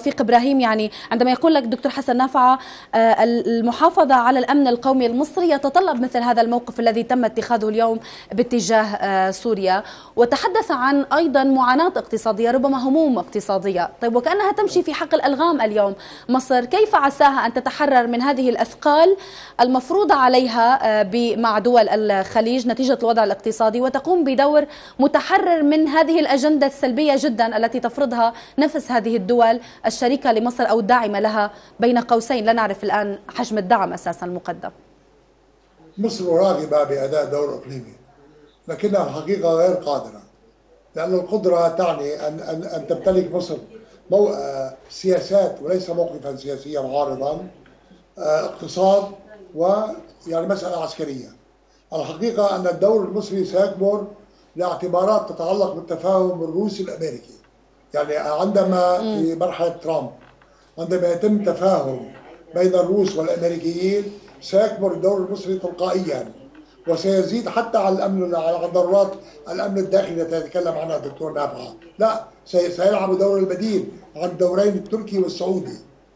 Speaker 2: إبراهيم، يعني عندما يقول لك دكتور حسن نافعة المحافظة على الأمن القومي المصري يتطلب مثل هذا الموقف الذي تم اتخاذه اليوم باتجاه سوريا، وتحدث عن أيضا معاناة اقتصادية، ربما هموم اقتصادية. طيب وكأنها تمشي في حق الألغام اليوم، مصر كيف عساها أن تتحرر من هذه الأثقال المفروضة عليها مع دول الخليج نتيجة الوضع الاقتصادي، وتقوم بدور متحرر من هذه الأجندة السلبية جدا التي تفرضها نفس هذه الدول الشريكة لمصر أو الداعمة لها، بين قوسين لا نعرف الآن حجم الدعم أساسا المقدم؟
Speaker 19: مصر راغبة بأداء دور إقليمي، لكنها الحقيقة غير قادرة، لأن القدرة تعني أن أن أن تمتلك مصر مو... سياسات وليس موقفا سياسيا عارضا، اقتصاد ويعني مسألة عسكرية. الحقيقة أن الدور المصري سيكبر لاعتبارات تتعلق بالتفاهم الروسي الأمريكي. يعني عندما في مرحلة ترامب عندما يتم تفاهم بين الروس والأمريكيين سيكبر الدور المصري تلقائيا، وسيزيد حتى على الأمن، على ضرورات الأمن الداخلي التي يتكلم عنها الدكتور نافعة. لا، سيلعب دور البديل عن الدورين التركي والسعودي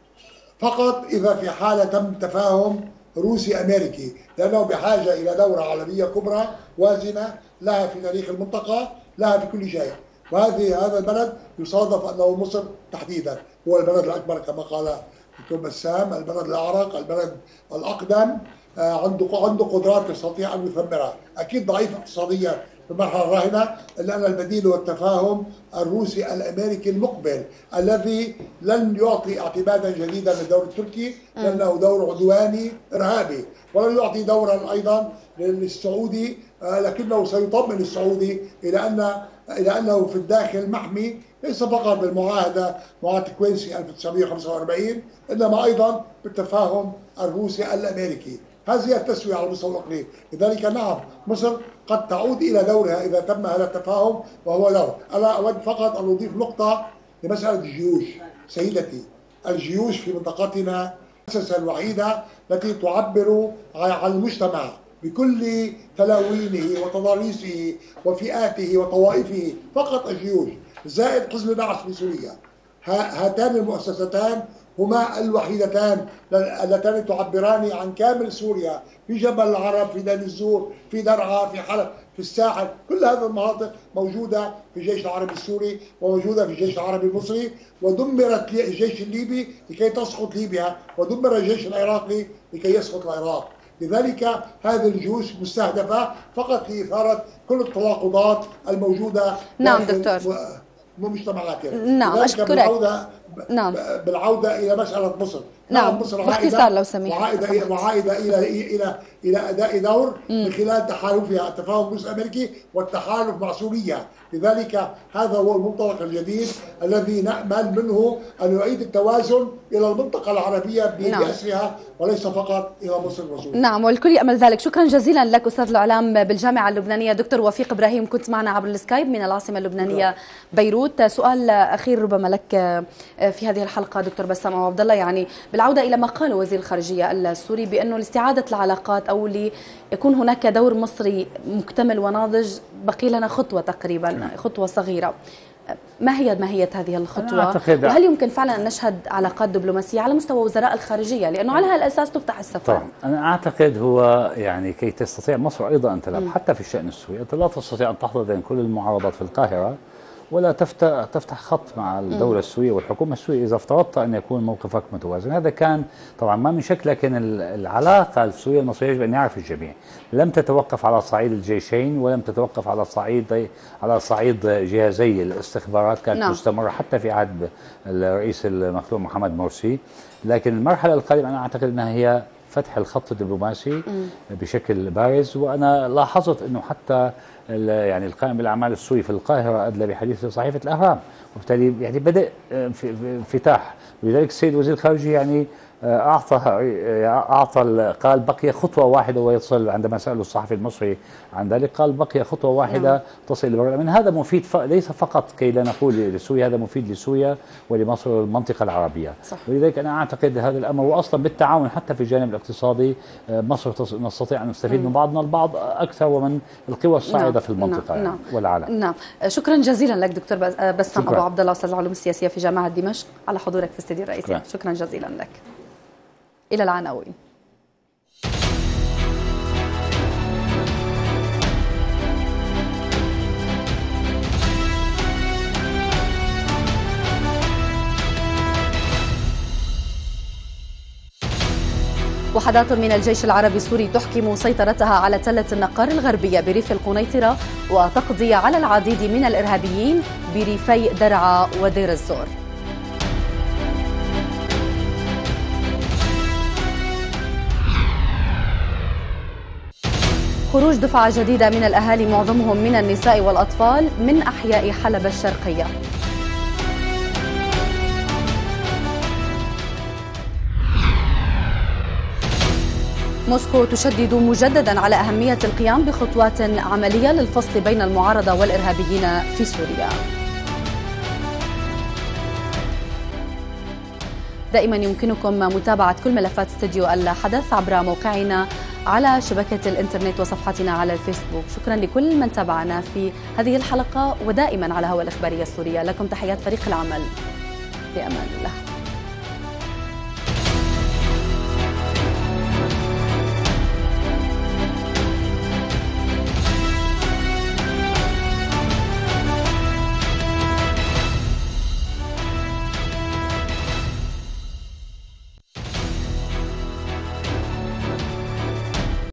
Speaker 19: فقط إذا في حالة تم تفاهم روسي أمريكي، لأنه بحاجة إلى دورة عالمية كبرى وازنة لها في تاريخ المنطقة، لها في كل شيء. وهذه هذا البلد يصادف أنه مصر تحديدا هو البلد الأكبر كما قال الدكتور بسام، البلد الأعرق، البلد الأقدم، عنده عنده قدرات يستطيع أن يثمرها. أكيد ضعيف اقتصاديا في المرحلة الراهنة، إلا أن البديل هو التفاهم الروسي الأمريكي المقبل الذي لن يعطي اعتمادا جديدا للدور التركي لأنه دور عدواني إرهابي، ولن يعطي دورا أيضا للسعودي، لكنه سيطمن السعودي إلى أن إلى أنه في الداخل محمي ليس فقط بالمعاهدة معاهدة كوينسي ألف وتسعمئة وخمسة وأربعين، إنما أيضا بالتفاهم الروسي الأمريكي. هذه التسوية على مستوى الإقليم. لذلك نعم مصر قد تعود إلى دورها إذا تم هذا التفاهم، وهو دور. أنا أود فقط أن أضيف نقطة لمسألة الجيوش. سيدتي، الجيوش في منطقتنا المؤسسة الوحيدة التي تعبر عن المجتمع بكل تلاوينه وتضاريسه وفئاته وطوائفه، فقط الجيوش، زائد حزب داعش في سوريا. هاتان المؤسستان هما الوحيدتان اللتان تعبران عن كامل سوريا، في جبل العرب، في دير الزور، في درعا، في حلب، في الساحل. كل هذه المناطق موجودة في الجيش العربي السوري وموجودة في الجيش العربي المصري، ودمرت الجيش الليبي لكي تسقط ليبيا، ودمر الجيش العراقي لكي يسقط العراق. لذلك هذه الجيوش مستهدفة فقط لإثارة كل التناقضات الموجودة
Speaker 2: نعم دكتور
Speaker 19: مجتمعاتنا.
Speaker 2: نعم أشكرك.
Speaker 19: بالعودة
Speaker 2: نعم
Speaker 19: بالعودة إلى مسألة مصر.
Speaker 2: نعم
Speaker 19: مصر
Speaker 2: باختصار لو سمحت.
Speaker 19: وعائدة وعائدة إلى إلى إلى أداء دور من خلال تحالفها التفاهم الروسي الأمريكي والتحالف مع سوريا. لذلك هذا هو المنطلق الجديد الذي نأمل منه أن يعيد التوازن إلى المنطقة العربية بأسرها وليس فقط إلى مصر وسوريا.
Speaker 2: نعم والكل يأمل ذلك. شكرا جزيلا لك أستاذ الإعلام بالجامعة اللبنانية دكتور وفيق إبراهيم، كنت معنا عبر السكايب من العاصمة اللبنانية بيروت. سؤال أخير ربما لك في هذه الحلقة دكتور بسام عبد الله، يعني بالعودة إلى ما قاله وزير الخارجية السوري بأنه لاستعادة العلاقات أو ليكون هناك دور مصري مكتمل وناضج بقي لنا خطوة تقريبا، نعم. خطوة صغيرة. ما هي ماهية هذه الخطوة؟ وهل يمكن فعلا أن نشهد علاقات دبلوماسية على مستوى وزراء الخارجية، لأنه على هالأساس تفتح السفارة؟
Speaker 14: طبعا أنا أعتقد هو يعني كي تستطيع مصر أيضا أن تلعب حتى في الشأن السوري، أنت لا تستطيع أن تحضر بين كل المعارضات في القاهرة ولا تفتح تفتح خط مع الدولة السورية والحكومة السورية إذا افترضت أن يكون موقفك متوازن. هذا كان طبعا ما من شك، لكن العلاقة السورية المصرية يجب أن يعرف الجميع لم تتوقف على صعيد الجيشين ولم تتوقف على صعيد على صعيد جهازي الاستخبارات، كانت نعم. مستمرة حتى في عهد الرئيس المخلوع محمد مرسي. لكن المرحلة القادمة أنا أعتقد أنها هي فتح الخط الدبلوماسي م. بشكل بارز. وأنا لاحظت أنه حتى يعني القائم بالأعمال السوري في القاهرة أدلى بحديث صحيفة الأهرام، وبالتالي يعني بدأ في انفتاح. ولذلك السيد وزير الخارجية يعني أعطى أعطى قال بقي خطوة واحدة ويصل، عندما سأله الصحفي المصري عن ذلك قال بقي خطوة واحدة نعم. تصل إلى بر الأمان. هذا مفيد ليس فقط كي لا نقول لسوريا، هذا مفيد لسوريا ولمصر والمنطقة العربية صح. ولذلك أنا أعتقد هذا الأمر، وأصلا بالتعاون حتى في الجانب الاقتصادي مصر نستطيع أن نستفيد مم. من بعضنا البعض أكثر ومن القوى الصاعدة نعم. في المنطقة نعم. يعني والعالم.
Speaker 2: نعم، شكرا جزيلا لك دكتور بسام أبو عبد الله، أستاذ العلوم السياسية في جامعة دمشق، على حضورك في استديو الرئيسي. شكرا. شكرا جزيلا لك. إلى العناوين. وحدات من الجيش العربي السوري تحكم سيطرتها على تلة النقار الغربية بريف القنيطرة، وتقضي على العديد من الإرهابيين بريفي درعا ودير الزور. خروج دفعة جديدة من الأهالي معظمهم من النساء والأطفال من أحياء حلب الشرقية. موسكو تشدد مجددا على أهمية القيام بخطوات عملية للفصل بين المعارضة والإرهابيين في سوريا. دائما يمكنكم متابعة كل ملفات استديو الحدث عبر موقعنا على شبكة الإنترنت وصفحتنا على الفيسبوك. شكرا لكل من تابعنا في هذه الحلقة، ودائما على هوا الإخبارية السورية. لكم تحيات فريق العمل، بأمان الله.